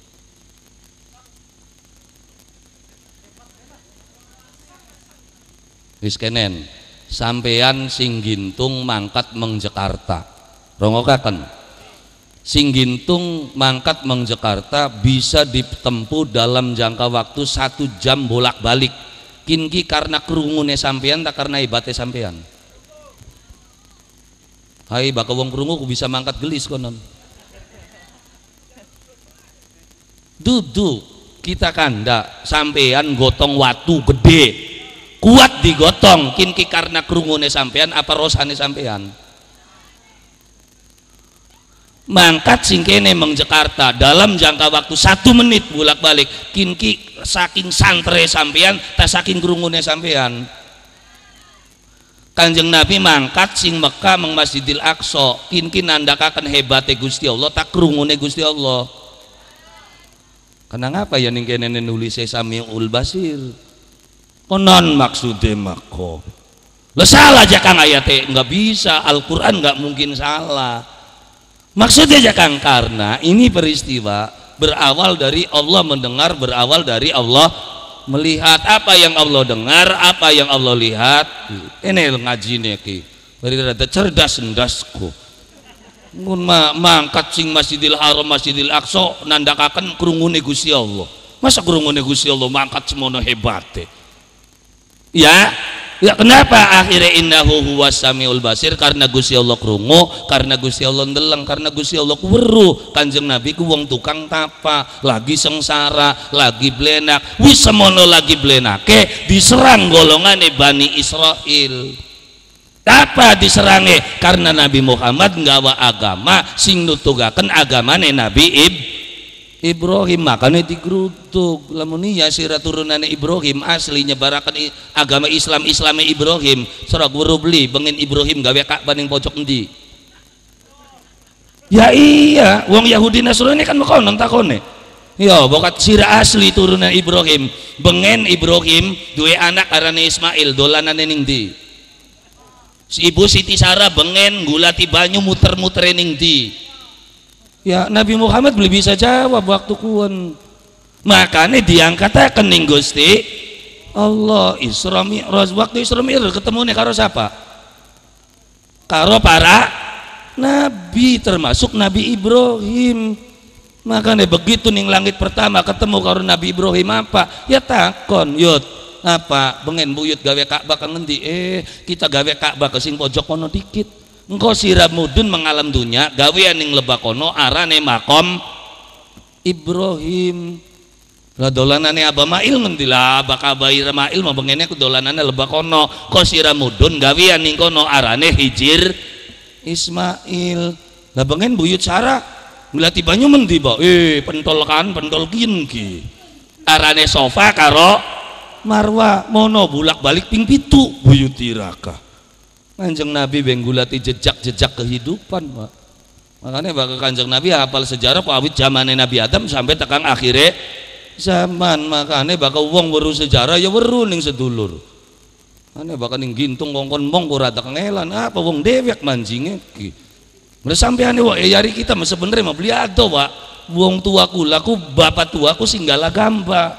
B: Wis kenen sampeyan sing gintung mangkat meng Jakarta rongokaken sing gintung mangkat meng Jakarta bisa ditempuh dalam jangka waktu satu jam bolak balik kinki karena kerungune sampeyan tak karena hebatnya sampeyan. Hai bakal wong krungu ku bisa mangkat gelis konon dudu kita kanda sampeyan gotong watu gede kuat digotong kinki karena kerungune sampean apa rosane sampean mangkat singkene meng Jakarta dalam jangka waktu satu menit bolak balik kinki saking santre sampean tak saking kerungune sampean. Kanjeng Nabi mangkat sing Mekah meng Masjidil Aqsa kinki nandakaken hebate Gusti Allah tak kerungune Gusti Allah. Kenapa ya ning kene nulis Samiul Basir konon maksudnya mako lah salah aja Kang ayatnya nggak bisa, Al-Quran nggak mungkin salah maksudnya aja Kang karena ini peristiwa berawal dari Allah mendengar, berawal dari Allah melihat. Apa yang Allah dengar, apa yang Allah lihat, ini ngaji nih ki beri rada cerdas endasku mun ma mangkat sing Masjidil Haram Masjidil Aqsa nandakaken krungune Gusti Allah. Masa krungune Gusti Allah mangkat semono hebate ya. Ya kenapa akhirnya innahu huwas samiul basir? Karena Gusti Allah krungu, karena Gusti Allah ndeleng, karena Gusti Allah weruh Kanjeng Nabi ku wong tukang tapa, lagi sengsara, lagi blenak, wis semono lagi blenake diserang golongane Bani Israil. Apa diserange? Karena Nabi Muhammad nggawa agama sing nutugaken agamane Nabi Ib Ibrahim, makanya digrutuk lamun iya sira turunane Ibrahim asli nyebarakan agama Islam Islame Ibrahim sorok buru beli bengen Ibrahim gawe Ka'bah ning pojok endi ya iya wong Yahudi Nasrani kan mekonon takone ya bokat sira asli turunan Ibrahim bengen Ibrahim duwe anak arane Ismail dolanane ning ndi si ibu Siti Sarah bengen gulati banyu muter-muter ning ndi ya Nabi Muhammad belum bisa jawab waktu kuan makanya diangkat ke ning Gusti Allah Isra Mi'raj. Waktu Isra Mi'raj ketemu nih karo siapa? Karo para Nabi termasuk Nabi Ibrahim. Makanya begitu ning langit pertama ketemu karo Nabi Ibrahim apa? Ya takon yut apa bengen buyut gawe Ka'bah kang ngendi? Eh kita gawe Ka'bah ke sing pojok kono dikit. Engkau sirah mudun mengalam dunia gawean ning lebakono arane makom Ibrahim lah dolanane Abah Mail ngendi lah Abah Kabair Mail mah bengene ku dolanane lebakono kok sirah mudun gawean ning kono arane Hijir Ismail lah bengen buyut Sarah nglati banyu mendi ba eh pentol kan pentol kin ki arane sofa karo Marwa mono bulak-balik ping pitu buyut tiraka. Kanjeng Nabi benggulati jejak-jejak kehidupan Pak. Makanya bakal Kanjeng Nabi hafal sejarah Pak awit zamannya Nabi Adam sampai tekan akhirnya zaman. Makanya bakal wong weru sejarah ya weru ning sedulur. Makanya bakal ning gintung kongkon mong kurada kengelan apa wong dewek manjingnya ki. Mereka sampeane wah ya yari kita mah sebenarnya mah beli ado Pak. Wong tuaku laku bapak tuaku singgala gamba.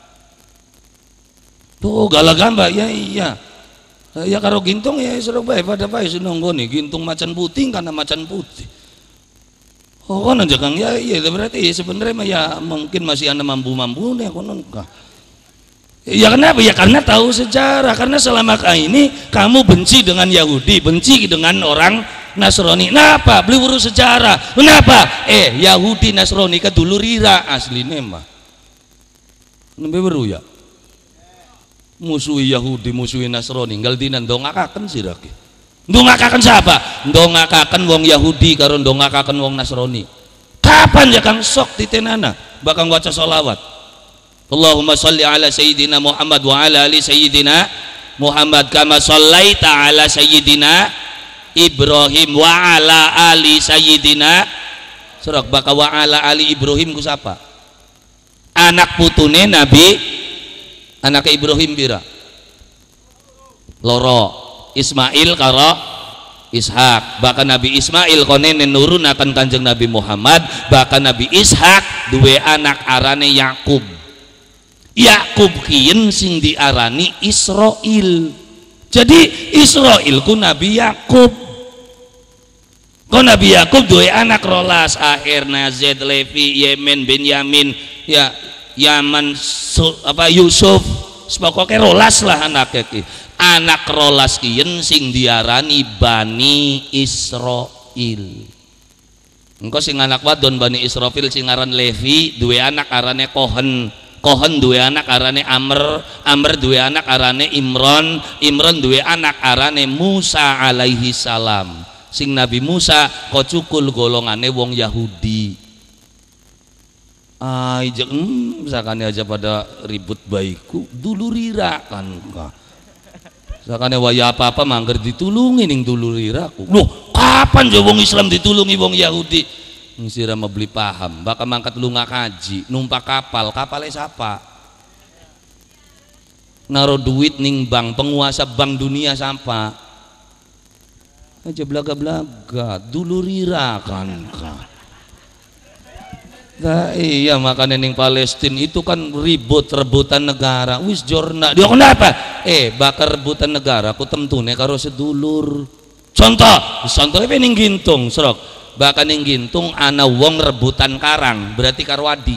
B: Tuh gala gamba ya iya. Ya karo gintung ya serok bae pada bae senonggone gintung macan putih karena macan putih. Oh kono jakang ya iya berarti ya sebenarnya mah ya mungkin masih ada mampu-mampu nih kono kah. Ya kenapa? Ya karena tahu sejarah. Karena selama ini kamu benci dengan Yahudi, benci dengan orang Nasrani. Kenapa? Beli urus sejarah. Kenapa? Eh Yahudi Nasrani kan dulu rira aslinya mah. Nembe beru ya. Musuhi Yahudi, musuhi Nasrani, gal dinan dongakaken sirake. Dongakaken siapa? Dongakaken wong Yahudi karo dongakaken wong Nasrani. Kapan ya Kang sok titenana bakang waca sholawat. Allahumma sholli ala sayyidina Muhammad wa ala ali sayyidina Muhammad kama shallaita ala sayyidina Ibrahim wa ala ali sayyidina surak baka wa ala ali Ibrahim ku siapa? Anak putune Nabi anak Ibrahim bira loro Ismail karo Ishak. Bahkan Nabi Ismail konene nurun akan Kanjeng Nabi Muhammad. Bahkan Nabi Ishak duwe anak arane Yakub. Yakub kien sing diarani Israil. Jadi Israil ku Nabi Yakub. Kok Nabi Yakub duwe anak rolas akhir Nazed Levi Yemen Benyamin ya Yaman apa Yusuf pokoknya rolas lah anaknya ki. Anak rolas kien sing diarani Bani Israil. Engko sing anak wadon Bani Israil sing aran Levi duwe anak arane Kohen. Kohen duwe anak arane Amr. Amr duwe anak arane Imron. Imron duwe anak arane Musa alaihi salam. Sing Nabi Musa kocukul golongane wong Yahudi. Ah, ijek hmm, misalkan aja pada ribut baikku dulu rira kan kah. Misalkan waya apa-apa mangger ditulungi ning dulu riraku. Loh, kapan jo wong Islam ditulungi wong Yahudi? Sira mau beli paham, bakal mangkat lu nggak kaji, numpak kapal, kapalnya siapa? Naro duit ning bank, penguasa bank dunia siapa? Aja belaga-belaga, dulu rira kan kah. Nah, iya makanya ning Palestina itu kan ribut rebutan negara. Wis jorna. Dia kenapa? Eh, bakar rebutan negara aku temtune karo sedulur. Contoh, contohnya apa ning gintung, serok. Bahkan ning gintung ana wong rebutan karang, berarti karo adi.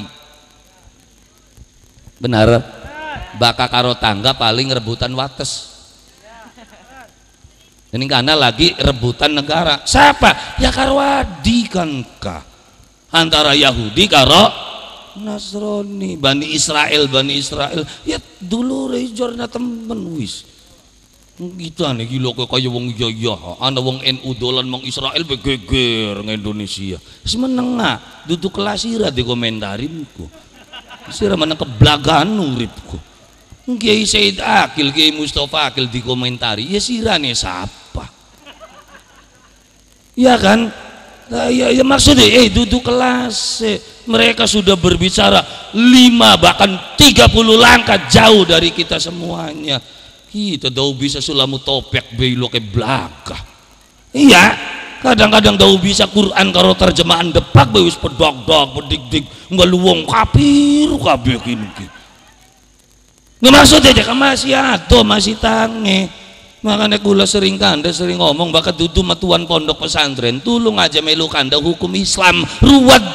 B: Benar. Baka karo tangga paling rebutan wates. Ini karena lagi rebutan negara. Siapa? Ya karo adi kan kah. Antara Yahudi karo Nasrani, Bani Israel, Bani Israel. Ya dulu rejorna temen wis. Gitu aneh gila kaya wong iya ana wong N U dolan wong Israel begeger ng Indonesia. Wis menengah duduk kelas ira dikomentarin ku. Sira meneng keblagan uripku. Kiai Said Akil, Kiai Mustafa Akil dikomentari. Ya sirane siapa? Ya kan? Nah, ya, ya maksudnya eh duduk kelas eh. Mereka sudah berbicara lima bahkan tiga puluh langkah jauh dari kita semuanya. Kita dah bisa sulamu topek belok ke belakang. Iya, kadang-kadang dah bisa Quran karo terjemahan depak bewis pedok-dok pedik-dik ngeluwong kafir kabeh kini. Nggak maksudnya aja masih ada masih tange. Makanya kula sering kanda sering ngomong bakat dudu matuan pondok pesantren tulung aja melu kanda hukum Islam ruwet.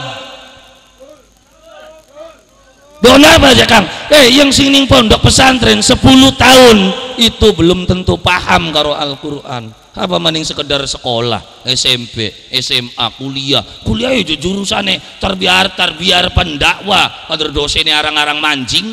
B: Don apa aja Kang? Eh yang sining pondok pesantren sepuluh tahun itu belum tentu paham karo Al-Quran. Apa maning sekedar sekolah S M P, S M A, kuliah kuliah itu jurusannya terbiar terbiar pendakwah pada dosennya arang-arang mancing.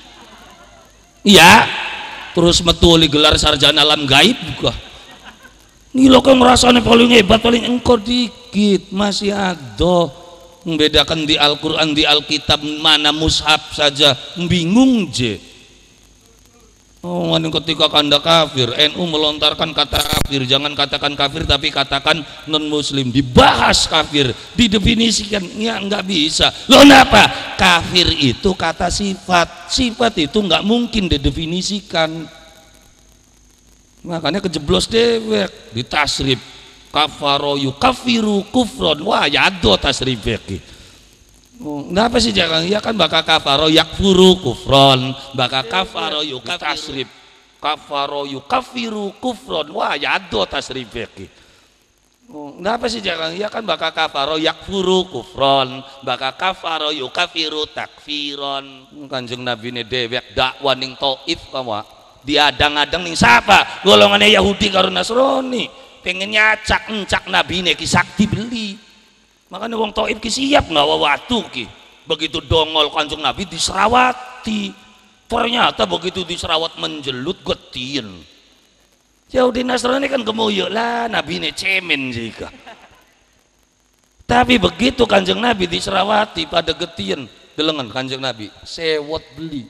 B: Iya. Terus metuli gelar sarjana alam gaib juga. Ini lo kan ngerasanya paling hebat paling engkau dikit masih ada membedakan di Al-Quran di Alkitab mana mushaf saja bingung je. Oh, ketika kanda kafir, N U melontarkan kata kafir, jangan katakan kafir tapi katakan non muslim, dibahas kafir, didefinisikan, ya nggak bisa. Loh kenapa? Kafir itu kata sifat, sifat itu nggak mungkin didefinisikan. Makanya kejeblos dewek, ditasrif, kafaro yukafiru kufron, wah ya ada tasrif iki. Oh, kenapa sih jangan? Ya kan baka kafaro yakfuru kufron, baka kafaro yuk tasrif, kafaro yukafiru kufron, wah ya ada tasrif iki. Oh, kenapa sih jangan? Ya kan baka kafaro yakfuru kufron, baka kafaro yukafiru takfiron. Kanjeng Nabi ne dewek dakwah ning Taif kawa, diadang-adang ning siapa? Golongannya Yahudi karo Nasrani, pengen nyacak encak Nabi ne ki sakti beli. Makanya wong Taif ki siap ngawa watu ki. Begitu dongol Kanjeng Nabi diserawati. Ternyata begitu diserawat menjelut getien. Yahudi Nasrani kan kemoyok lah Nabi ini cemen jika. Tapi begitu Kanjeng Nabi diserawati pada getien, delengan Kanjeng Nabi sewot beli.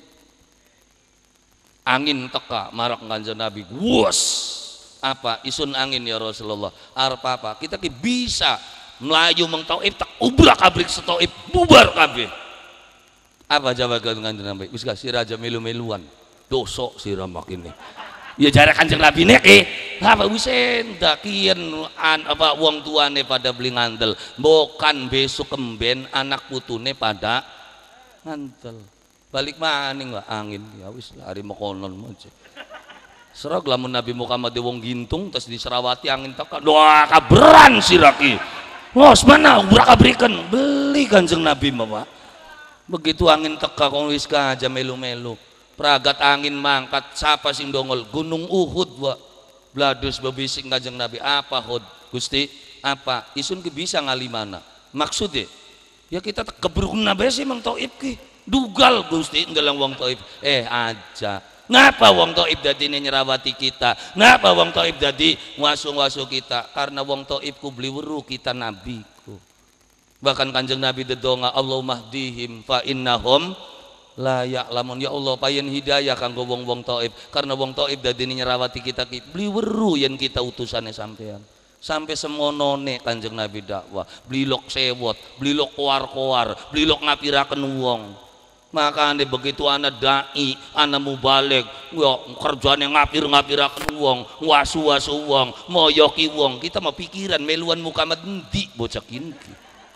B: Angin teka marak Kanjeng Nabi. Wos. Apa isun angin ya Rasulullah? Arep apa? Kita ki bisa Melayu meng Taif tak ubrak abrik setaif bubar kabeh. Apa jawaban Kanjeng Nabi? Wis gak sira aja melu-meluan. Dosok sira makine. Ya jarak Kanjeng Nabi nek eh apa wis endak kian an apa wong tuane pada beli ngantel. Bokan besok kemben anak putune pada ngantel. Balik maning lah angin. Ya wis lari mekonon aja. Serag lamun Nabi Muhammad wong gintung terus diserawati angin teka. Doa kaberan siraki. Ngos mana ubrak abrikan beli Kanjeng Nabi mama. Begitu angin teka kong wis aja melu-melu. Pragat angin mangkat siapa sing dongol Gunung Uhud wa. Bladus bebising Kanjeng Nabi apa Hud Gusti apa isun ke bisa ngalimana maksudnya ya kita keberungan Nabi sih mang Taif ki dugal Gusti ngelang wong Taif eh aja. Ngapa wong Taif dadi nyerawati kita? Ngapa wong Taif dadi wasu-wasu kita? Karena wong Taif ku beli weru kita nabiku. Bahkan Kanjeng Nabi dedonga Allahumma hdihim fa innahum la ya'lamun. Ya Allah payen hidayah kanggo wong-wong Taif. Karena wong Taif dadi nyerawati kita ki beli weru yen kita utusane sampean. Sampai semonone Kanjeng Nabi dakwah, blilok sewot, blilok koar-koar, blilok ngapiraken wong. Makanya begitu anak dai, anak mubalik, ya kerjaan yang ngapir-ngapiraken wong, wasu-wasu wong, moyoki wong, kita mau pikiran meluan Muhammad endi bocah kinki.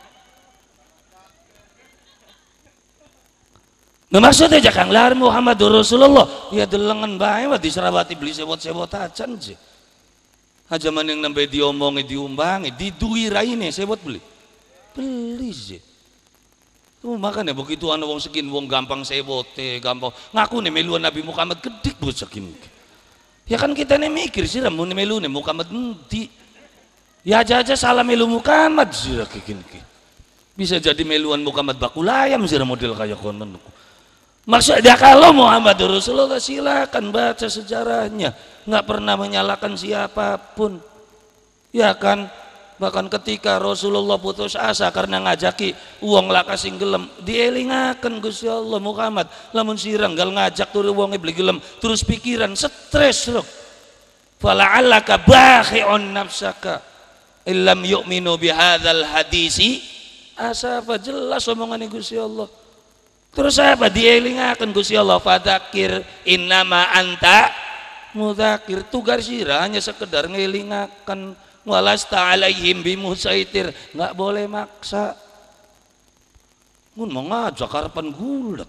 B: Nah maksudnya jangan lahir Muhammad Rasulullah, ya delengan bae wa diserawati beli sewot-sewot acan sih. Aja maning nembe diomongi diumbangi, didui raine sewot beli. Beli sih. Oh, makanya begitu ana wong sekin wong gampang sewote, gampang ngaku nih meluan Nabi Muhammad gedik bocah kinki. Ya kan kita nih mikir sih mun melu nih Muhammad endi. Ya aja-aja salah melu Muhammad sih kinki. Bisa jadi meluan Muhammad bakulayam sih model kayak konon. Maksudnya kalau Muhammad Rasulullah silakan baca sejarahnya, nggak pernah menyalahkan siapapun, ya kan. Bahkan ketika Rasulullah putus asa karena ngajaki uang laka sing gelem, dielingaken Gusti Allah Muhammad lamun sirang gal ngajak turu wonge beli gelem, terus pikiran stres loh. Fala'allaka bakhi'un nafsaka illam yu'minu bihadzal hadisi. Asafa jelas omongan Gusti Allah. Terus apa dielingaken Gusti Allah, fadzakir innama anta mudzakir. Tugas sira hanya sekedar ngelingaken, walasta alaihim bimusaitir, nggak boleh maksa. Mun mau ngajak harapan gulat.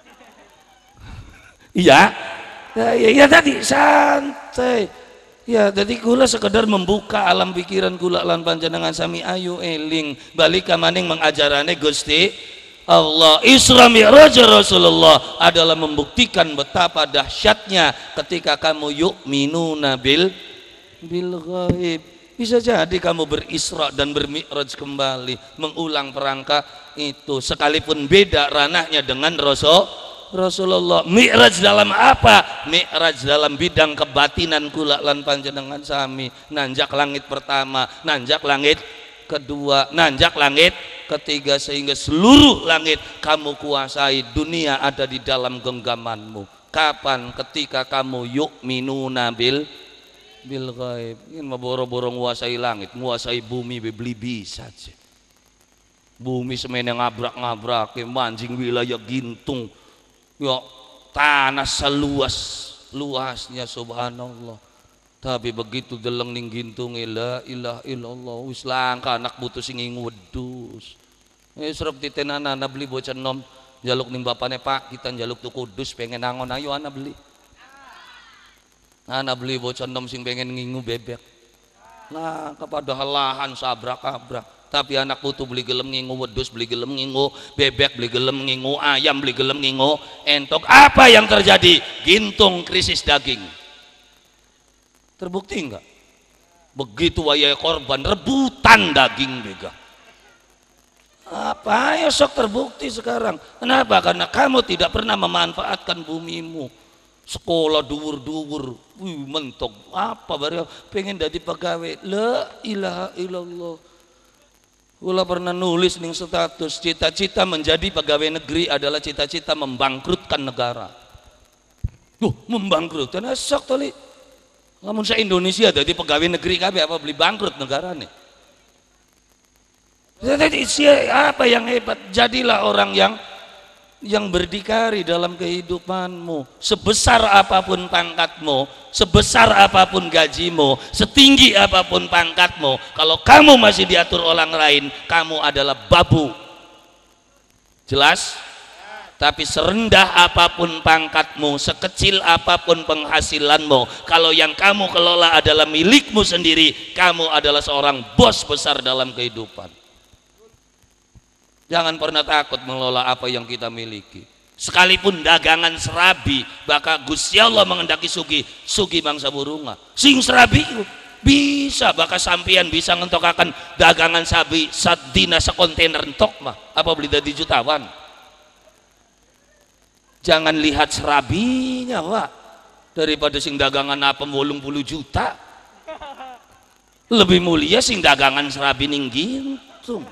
B: Iya, ya, ya, ya tadi santai. Ya, jadi kula sekedar membuka alam pikiran kula lan panjenengan sami ayu eling balik ka maning mengajarane Gusti Allah. Isra Mi'raj Rasulullah adalah membuktikan betapa dahsyatnya ketika kamu yu'minuna bil bil ghaib. Bisa jadi kamu berisra dan bermi'raj kembali, mengulang perangkat itu, sekalipun beda ranahnya dengan Rasul Rasulullah. Mi'raj dalam apa? Mi'raj dalam bidang kebatinan kula lan panjenengan sami. Nanjak langit pertama, nanjak langit kedua, nanjak langit ketiga, sehingga seluruh langit kamu kuasai. Dunia ada di dalam genggamanmu. Kapan? Ketika kamu yu'minuna bil bil ghaib. Ingin boro-boro nguasai langit, nguasai bumi beli bisa aja. Bumi semene ngabrak-ngabrak, manjing wilayah gintung. Ya tanah seluas luasnya subhanallah. Tapi begitu deleng ning gintung la ilaha illallah wis langka anak butuh sing ngwedus. Wis rep titenana ana beli bocah nom njaluk ning bapane, Pak kita njaluk tuh Kudus pengen nangon, ayo ana beli. Ana beli bocah nom sing pengen ngingu bebek. Nah, kepada lahan sabrak-abrak. Tapi anak putu beli gelem ngingu wedus, beli gelem ngingu bebek, beli gelem ngingu ayam, beli gelem ngingu entok. Apa yang terjadi? Gintung, krisis daging. Terbukti enggak? Begitu wayai korban rebutan daging bega. Apa ya sok terbukti sekarang? Kenapa? Karena kamu tidak pernah memanfaatkan bumimu. Sekolah duwur-duwur, wih mentok apa baru pengen jadi pegawai. La ilaha illallah. Kula pernah nulis ning status, cita-cita menjadi pegawai negeri adalah cita-cita membangkrutkan negara. Duh, membangkrutkan esok tadi. Namun saya Indonesia jadi pegawai negeri kabeh apa beli bangkrut negara nih. Jadi apa yang hebat? Jadilah orang yang yang berdikari dalam kehidupanmu. Sebesar apapun pangkatmu, sebesar apapun gajimu, setinggi apapun pangkatmu, kalau kamu masih diatur orang lain, kamu adalah babu. Jelas? Tapi serendah apapun pangkatmu, sekecil apapun penghasilanmu, kalau yang kamu kelola adalah milikmu sendiri, kamu adalah seorang bos besar dalam kehidupan. Jangan pernah takut mengelola apa yang kita miliki. Sekalipun dagangan serabi, bakal Gusti Allah mengendaki sugi, sugi bangsa burunga. Sing serabi bisa, bakal sampian bisa ngentokakan dagangan sabi sadina sekontainer entok mah. Apa beli dari jutawan? Jangan lihat serabinya, Pak. Daripada sing dagangan apa wolung puluh juta. Lebih mulia sing dagangan serabi ning gintung.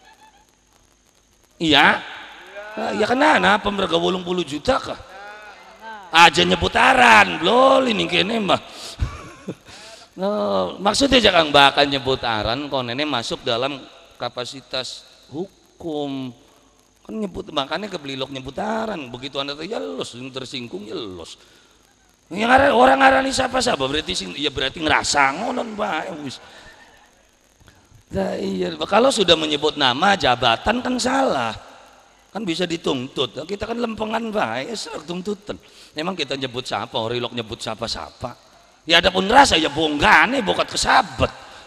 B: Iya. Ya kenana apa mereka wolung puluh juta kah? Aja nyebutaran, lol ini kene mah. No, maksudnya jangan bahkan nyebutaran, kon ini masuk dalam kapasitas hukum. Kan nyebut makanya kebelilok nyebutaran begitu anda tuh yelos tersinggung yelos. Yang ngaran orang ngarani siapa-siapa berarti sing ya berarti ngerasa ngonon bae wis. Nah, iya, kalau sudah menyebut nama jabatan kan salah. Kan bisa dituntut. Kita kan lempengan bae serak tuntutan. Memang kita nyebut siapa, Rilok nyebut siapa-siapa. Ya adapun rasa ya bonggane bokat kesabet.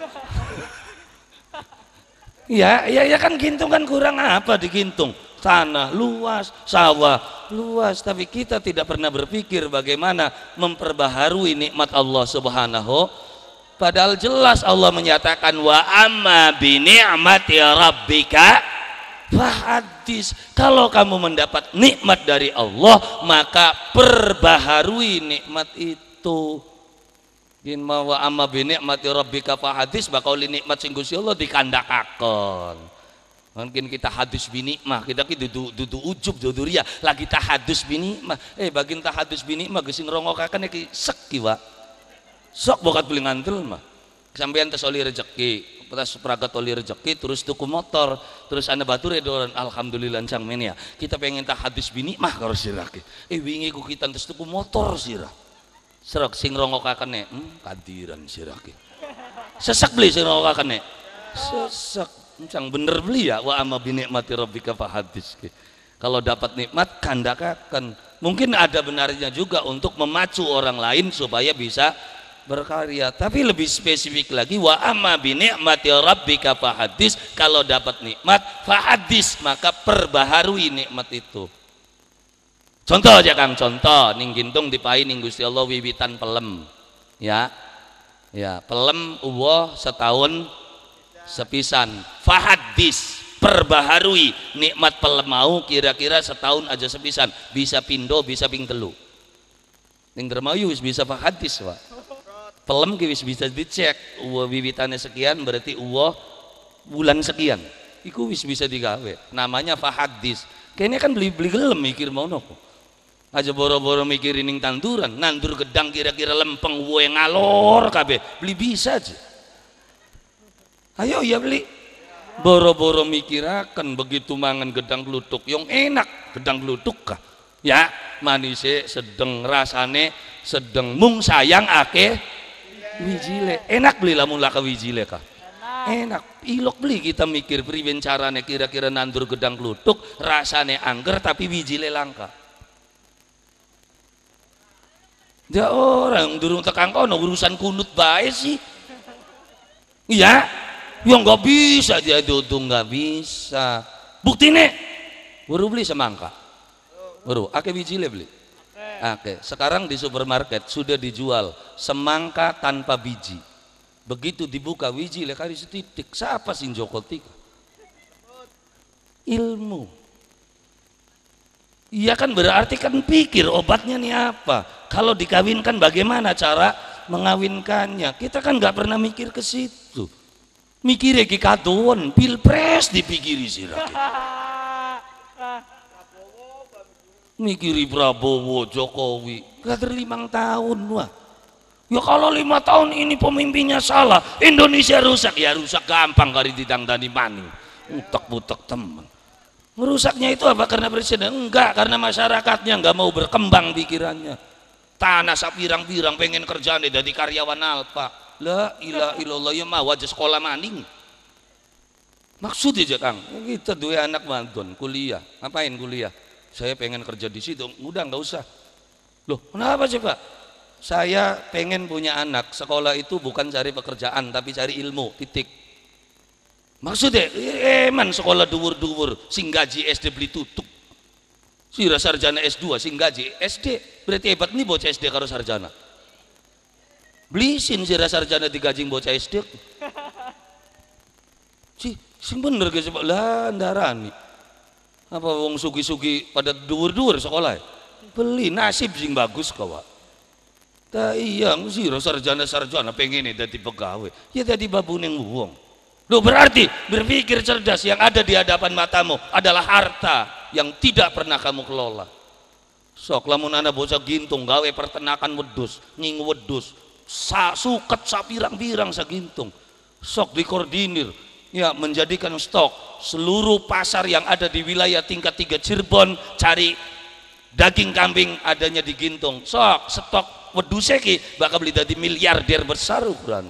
B: Ya, ya, ya kan gintung kan kurang apa digintung? Tanah luas, sawah luas, tapi kita tidak pernah berpikir bagaimana memperbaharui nikmat Allah Subhanahu. Padahal jelas Allah menyatakan wa amma bi ni'mati rabbika fahadis. Kalau kamu mendapat nikmat dari Allah, maka perbaharui nikmat itu. In ma wa amma bi ni'mati rabbika fahadis, bakal nikmat sing Gusti Allah dikandakaken. Mungkin kita hadis binikmah, kita ki dudu dudu ujub dudu ria, lagi tahadus binikmah. Eh bagin tahadus binikmah geus ngerongokaken iki sek ki, Pak. Sok bokat beli ngantul mah. Sampean tes oli rezeki, tes pragat oli rezeki terus tuku motor, terus anda bature doran alhamdulillah lancang men ya. Kita pengen tahadus binikmah karo sirah ki. Eh wingi ku kita tes tuku motor sirah. Serok sing rongokakene, hmm kadiran sirah ki. Sesek beli sing rongokakene. Sesek. Cang bener beli ya wa amma bi ni'mati rabbika fahadis. Kalau dapat nikmat kandakakan. Mungkin ada benarnya juga untuk memacu orang lain supaya bisa berkarya, tapi lebih spesifik lagi wa amma bi ni'mati rabbika fahadis. Kalau dapat nikmat fahadis maka perbaharui nikmat itu. Contoh aja Kang, contoh ning gintung dipai ning Gusti Allah wiwitan pelem. Ya. Ya, pelem uwoh setahun sepisan fahadis perbaharui nikmat pelem mau kira-kira setahun aja sepisan bisa pindo bisa ping telu ning dermayu wis bisa fahadis Pak pelem ki wis bisa dicek uwa wiwitannya sekian berarti uwa bulan sekian iku wis bisa digawe namanya fahadis kayaknya kan beli-beli gelem mikir mau nopo aja boro-boro mikirin ning tanduran nandur gedang kira-kira lempeng uwa ngalor kabeh beli bisa aja. Ayo ya beli boro-boro mikirakan begitu mangan gedang glutuk yang enak gedang glutuk kah ya manisnya sedeng rasane sedeng mung sayang ake wijile enak beli lamun laka wijile kah enak ilok beli kita mikir priwen carane kira-kira nandur gedang glutuk rasane angger tapi wijile langka ya orang durung tekang kono urusan kunut bae sih iya yang nggak bisa dia dudung nggak bisa bukti nih baru beli semangka baru ake biji le beli oke sekarang di supermarket sudah dijual semangka tanpa biji begitu dibuka biji le kali setitik siapa sih Joko Tika ilmu iya kan berarti kan pikir obatnya nih apa kalau dikawinkan bagaimana cara mengawinkannya kita kan nggak pernah mikir ke situ mikirnya ki katon pilpres dipikiri sih mikiri Prabowo Jokowi gak terlimang tahun wah ya kalau lima tahun ini pemimpinnya salah Indonesia rusak ya rusak gampang kali ditangani maning utek-utek temen merusaknya itu apa karena presiden enggak karena masyarakatnya enggak mau berkembang pikirannya tanah sapirang-pirang pengen kerjaan dari karyawan alpa la ilaha illallah ya mah wajah sekolah maning maksud aja Kang kita dua anak mantan kuliah ngapain kuliah saya pengen kerja di situ udah nggak usah loh kenapa sih Pak saya pengen punya anak sekolah itu bukan cari pekerjaan tapi cari ilmu titik maksudnya eman sekolah duwur-duwur sing gaji S D beli tutup sira sarjana S dua sing gaji S D berarti hebat nih bocah S D karo sarjana belisin sira sarjana digajing bocah S D sih sing bener guys lah ndarani apa wong sugi-sugi pada dhuwur-dhuwur sekolah beli nasib sing bagus kawa ta iya sira sarjana-sarjana pengen dadi pegawai ya dadi babuning wong loh berarti berpikir cerdas yang ada di hadapan matamu adalah harta yang tidak pernah kamu kelola sok lamun ana bocah gintung gawe pertenakan wedus nying wedus Sa, suket sapirang-pirang sagintung sok dikoordinir ya menjadikan stok seluruh pasar yang ada di wilayah tingkat tiga Cirebon cari daging kambing adanya di Gintung. Sok stok wedhuse ki bakal beli dadi miliarder besar ukuran.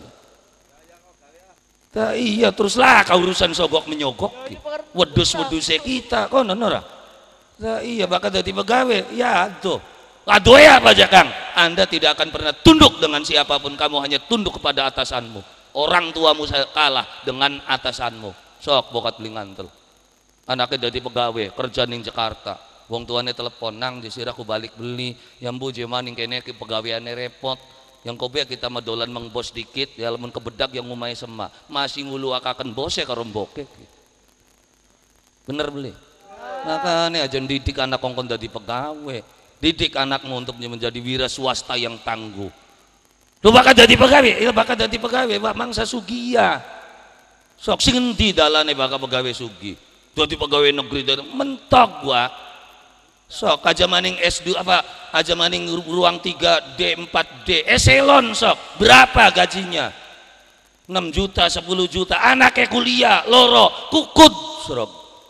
B: Nah, iya terus lah kau urusan sogok menyogok wedus-weduse kita kono ora. Nah, iya bakal jadi pegawai ya tuh aduh ya Pak Jakang, Anda tidak akan pernah tunduk dengan siapapun, kamu hanya tunduk kepada atasanmu. Orang tuamu kalah dengan atasanmu. Sok bokat beli ngantel anaknya jadi pegawai kerja ning Jakarta, wong tuane telepon nang disira aku balik beli yang bu jemaning kene ke pegawaiannya repot yang kobe kita madolan mengbos dikit ya lamun kebedak yang ngumai semak masih ngulu akakan bose karo mbokek bener beli makanya aja didik anak kongkon jadi pegawai, didik anakmu untuk menjadi wira swasta yang tangguh. Lu bakal jadi pegawai ya bakal jadi pegawai Pak mangsa sugia sok sing endi dalane bakal pegawai sugi jadi pegawai negeri dari mentok gua sok aja maning S dua apa aja maning ruang tiga D empat D eselon sok berapa gajinya enam juta sepuluh juta anaknya kuliah loro kukut serok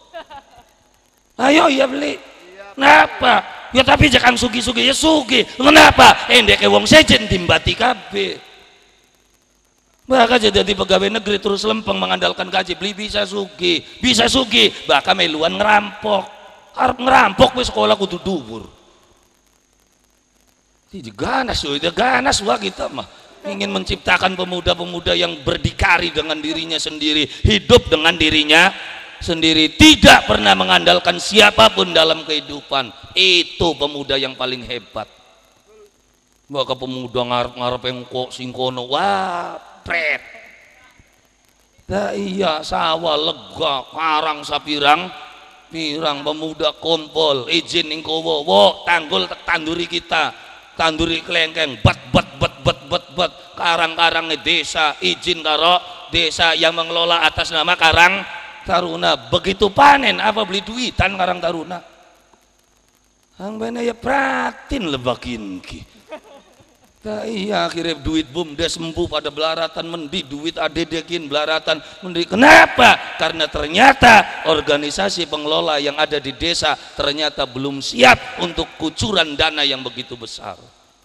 B: ayo ya beli kenapa ya tapi jangan sugi-sugi ya sugi kenapa endek wong sejen timbati kabeh bakal jadi pegawai negeri terus lempeng mengandalkan gaji beli bisa sugi bisa sugi bakal meluan ngerampok harap ngerampok wis sekolah kudu dhuwur. Ini ganas yo, ganas wah kita mah ingin menciptakan pemuda-pemuda yang berdikari dengan dirinya sendiri, hidup dengan dirinya sendiri, tidak pernah mengandalkan siapapun dalam kehidupan. Itu pemuda yang paling hebat. Maka pemuda ngarep-ngarep yang kok singkono, wah pret. Nah, iya sawah lega, karang sapirang pirang pemuda kompol izin ning kowo wo tanggul tanduri kita tanduri kelengkeng bat bat bat bat bat bat karang-karang desa izin karo desa yang mengelola atas nama Karang Taruna begitu panen apa beli duitan Karang Taruna ang bana ya pratin lebakin ki nah, iya akhirnya duit bumdes sembuh pada belaratan mendi duit adedekin belaratan mendi kenapa karena ternyata organisasi pengelola yang ada di desa ternyata belum siap untuk kucuran dana yang begitu besar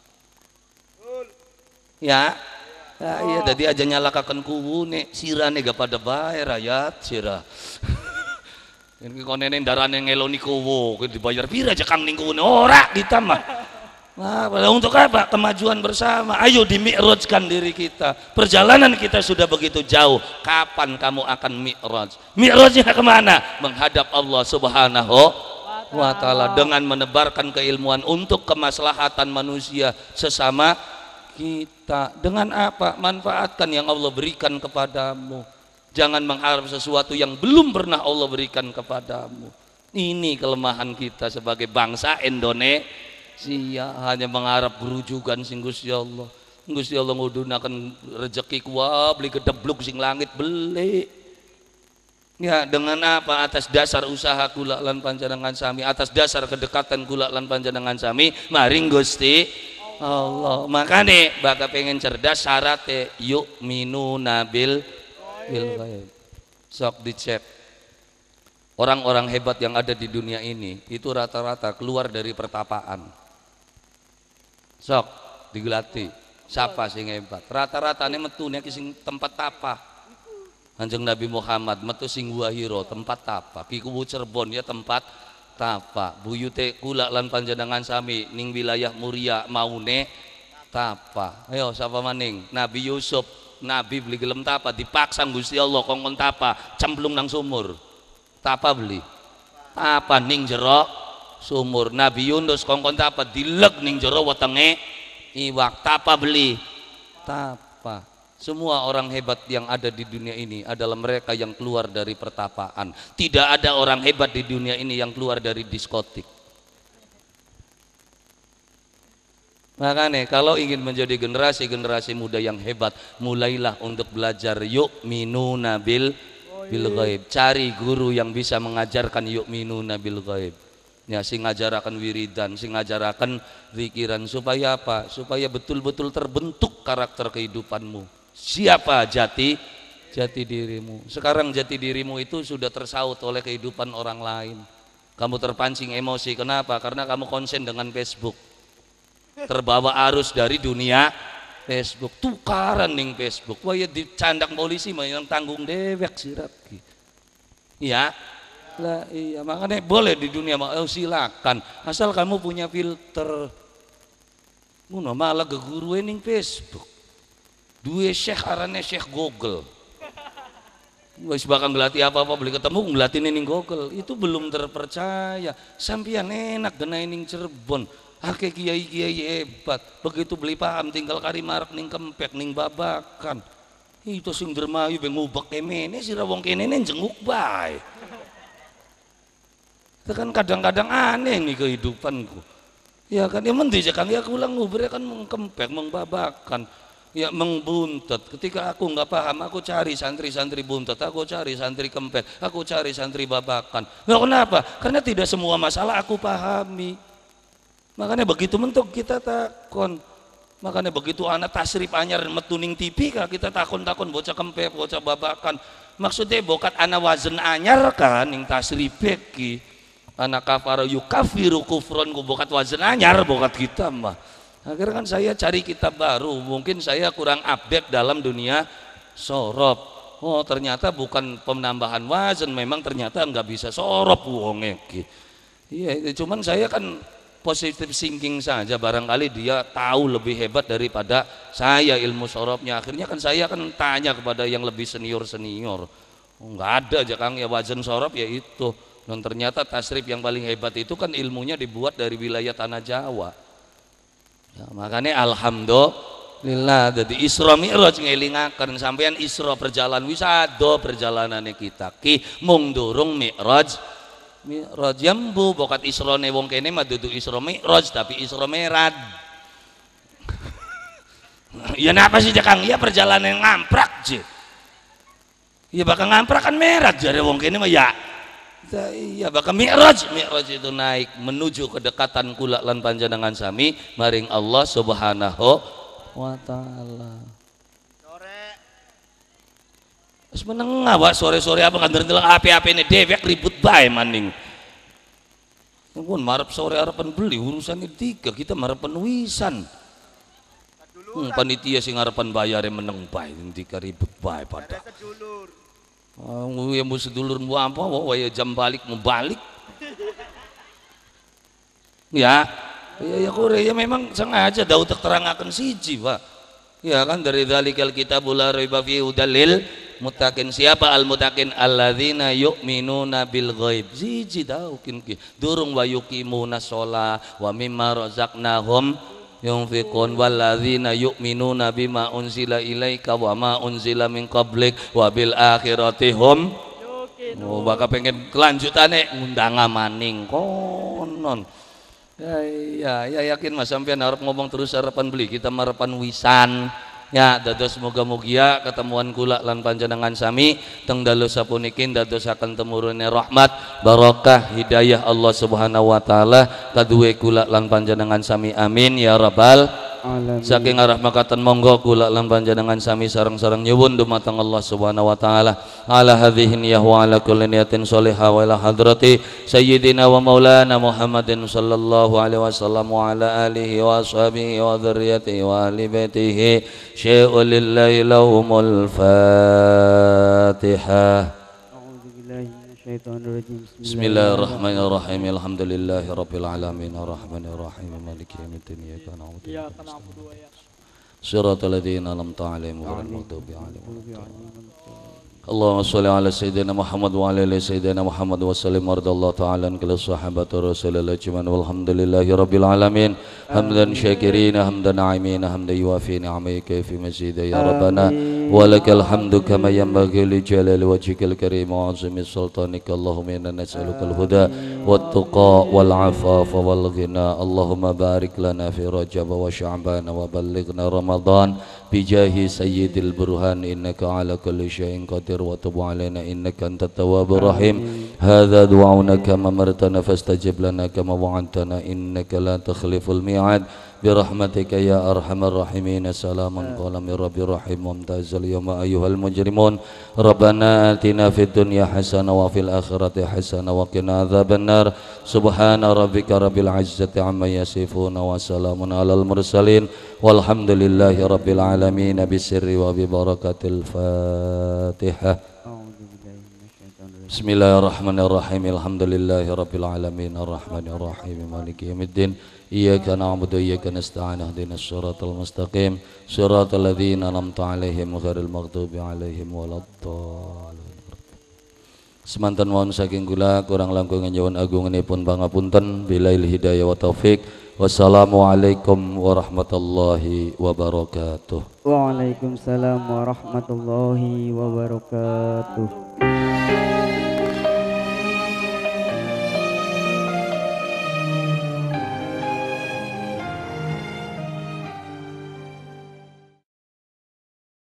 B: ya nah, iya jadi aja nyalakakan kuwune sirane gak pada bayar rakyat sirah ini konenen darane ngeloni kuwu dibayar pira aja kang ning kuwune ora kita mah. Nah, untuk apa? Kemajuan bersama. Ayo dimi'rajkan diri kita. Perjalanan kita sudah begitu jauh. Kapan kamu akan mi'raj? Mi'rajnya kemana? Menghadap Allah Subhanahu wa ta'ala dengan menebarkan keilmuan untuk kemaslahatan manusia sesama kita. Dengan apa? Manfaatkan yang Allah berikan kepadamu. Jangan mengharap sesuatu yang belum pernah Allah berikan kepadamu. Ini kelemahan kita sebagai bangsa Indonesia. Sia hanya mengharap gerujukan sing Gusti Allah. Gusti Allah ngudunaken rezeki kuwa beli gedebluk sing langit beli. Ya dengan apa? Atas dasar usaha kula lan panjenengan sami, atas dasar kedekatan kula lan panjenengan sami maring Gusti Allah. Makane bakal pengen cerdas syaratnya yuk minu nabil bil ghaib. Sok dicek. Orang-orang hebat yang ada di dunia ini itu rata-rata keluar dari pertapaan. Sok digelati siapa sing hebat rata-rata ini metu nih sing tempat tapa Kanjeng Nabi Muhammad metu sing wahiro tempat tapa ki kuwu Cirebon ya tempat tapa buyute kula lan panjenengan sami ning wilayah Muria maune tapa ayo sapa maning Nabi Yusuf Nabi beli gelem tapa dipaksa Gusti Allah kongkon tapa cemplung nang sumur tapa beli apa ning jero sumur. Nabi Yunus kongkon tapa dileg ning jero wetenge iwak tapa beli tapa. Semua orang hebat yang ada di dunia ini adalah mereka yang keluar dari pertapaan. Tidak ada orang hebat di dunia ini yang keluar dari diskotik. Makanya kalau ingin menjadi generasi-generasi muda yang hebat, mulailah untuk belajar yuk minu nabil bil ghaib. Cari guru yang bisa mengajarkan yuk minu nabil ghaib. Ya, sing ngajarakan wiridan, sing ngajarakan zikiran supaya apa? Supaya betul-betul terbentuk karakter kehidupanmu. Siapa jati jati dirimu. Sekarang jati dirimu itu sudah tersaut oleh kehidupan orang lain. Kamu terpancing emosi, kenapa? Karena kamu konsen dengan Facebook, terbawa arus dari dunia Facebook, tukaran ning Facebook. Wah ya dicandak polisi mah yang tanggung dewek sirat. Iya lah, iya makanya boleh di dunia mah, oh, silakan asal kamu punya filter. Ngono malah gegurue ning Facebook. Dua syekh arane Syekh Google. Wis bakal ngelatih apa-apa beli ketemu ngelatih ning Google. Itu belum terpercaya. Sampian enak genai ning Cirebon. Ake kiai-kiai hebat. Begitu beli paham tinggal kari marak ning Kempek ning Babakan. Itu sing dermayu be ngubek kemene sira wong kene jenguk bae. Itu kan kadang-kadang aneh nih kehidupanku. Ya kan ya mending kan ya kulang nguber kan mengkempek mengbabakan. Ya mengbuntet. Ketika aku nggak paham, aku cari santri-santri buntet, aku cari santri kempek, aku cari santri babakan. Nggak kenapa? Karena tidak semua masalah aku pahami. Makanya begitu mentok kita takon. Makanya begitu anak tasrif anyar metuning T V kah kita takon-takon bocah kempek, bocah babakan. Maksudnya bokat anak wazan anyar kan yang tasrif ki. Anak kafaro yukafiru kufron ku bokat wazan anyar bokat kita mah. Akhirnya kan saya cari kitab baru, mungkin saya kurang update dalam dunia sorop. Oh ternyata bukan penambahan wazan, memang ternyata nggak bisa sorop wonge. Iya, cuman saya kan positive thinking saja, barangkali dia tahu lebih hebat daripada saya ilmu sorobnya. Akhirnya kan saya kan tanya kepada yang lebih senior senior. Oh, nggak ada aja Kang ya wazan sorop ya itu. Dan ternyata tasrif yang paling hebat itu kan ilmunya dibuat dari wilayah tanah Jawa. Ya, makanya alhamdulillah jadi Isra Mi'raj ngelingaken sampean Isra perjalanan wisada perjalanannya kita ki mung durung Mi'raj. Mi'raj jambu bokat Israne wong kene mah dudu Isra Mi'raj tapi Isra Merad. Ya napa sih Kang? Ya perjalanan ngamprak je. Ya bakal ngamprak kan merah jare wong kene mah ya. Iya bakal Mi'raj, Mi'raj itu naik menuju kedekatan kula lan panjenengan sami maring Allah Subhanahu wa taala. Sore. Wis menengah Pak sore-sore apa kan ndeleng api-apine dewek ribut bae maning. Pun marep sore arepan beli urusannya tiga kita marepan wisan. Hmm, panitia sing arepan bayare meneng bae tiga ribut bae pada. Oh, yang mau sedulur mau apa? Wah, ya jam balik mau balik. Ya, ya, ya Korea ya memang sengaja dah utak terangkan siji Pak. Ya kan dari dzalikal kitabul la raiba fihi hudalil muttaqin. Siapa al muttaqin alladzina yu'minuna bil ghaib. Siji dah ukin ki. Durung wa yuqimuna shalah wa mimma razaqnahum yunfiqun walladzina yu'minuna bima unzila ilaika wa ma unzila min qablik wa bil akhirati hum. Oh bakal pengen kelanjutannya undang maning konon. Ya ya ya yakin Mas sampean harap ngomong terus harapan beli kita harapan wisan. Ya dados moga-moga ketemuan kula lan panjenengan sami teng dalu sapunikin dadosaken temurune rahmat barokah hidayah Allah Subhanahu wa taala kaduwe kula lan panjenengan sami amin ya rabbal alamin. Saking arah makatan monggo kula lan panjenengan sami sareng-sareng nyuwun dumateng Allah Subhanahu wa taala ala hadhihi niyah wa ala kulli niyatin shalihah wa ila hadrati sayyidina wa maulana Muhammadin sallallahu alaihi wasallam wa ala alihi wa ashabihi wa dzurriyyatihi wa ahli baitihi syai'un lillahi lahumul fatihah. Bismillahirrahmanirrahim. Alhamdulillahi rabbil alamin arrahmanir rahim maliki yaumiddin iyyaka na'budu wa iyyaka nasta'in shiratal ladzina an'amta 'alaihim ghairil maghdubi 'alaihim waladdallin. Allahumma shalli ala sayyidina Muhammad wa ala ali sayyidina Muhammad wa sallim radallahu ta'ala an kala sahabati Rasulillah ajmain walhamdulillahi rabbil alamin hamdan syakirin hamdan na'imin hamdan yuwafi ni'amika fi mazid ya rabbana wa lakal hamdu kama yanbaghi li jalali wajhikal karim wa 'azimi sultanika Allahumma inna nas'aluka al-huda wat tuqa wal 'afafa wal ghina Allahumma barik lana fi Rajab wa Sya'ban wa ballighna Ramadan bijahi sayyidil burhan innaka ala kulli syai'in qadir wa tub alaina innaka antat tawwabur rahim. Hadza du'auna kama martana fastajib lana kama wa'adtana innaka la takhliful mi'ad. برحمتك يا أرحم الراحمين سلام قولا من رب رحيم ممتاز اليوم أيها المجرمون ربنا آتنا في الدنيا حسنة وفي الآخرة حسنة وقنا عذاب النار سبحان ربك رب العزة عما يصفون وسلام على المرسلين والحمد لله رب العالمين بسر وببركة الفاتحة Bismillahirrahmanirrahim. Alhamdulillahirabbil alamin arrahmanir rahim maliki yaumiddin. Iyyaka na'budu wa iyyaka nasta'in ihdinas siratal mustaqim siratal ladzina an'amta 'alaihim ghairil maghdubi 'alaihim waladdallin. Semanten wonten saking kula kurang langkung nyuwun agunganipun pangapunten billail hidayah wa taufik. Wassalamualaikum warahmatullahi wabarakatuh.
A: Waalaikumsalam warahmatullahi wabarakatuh.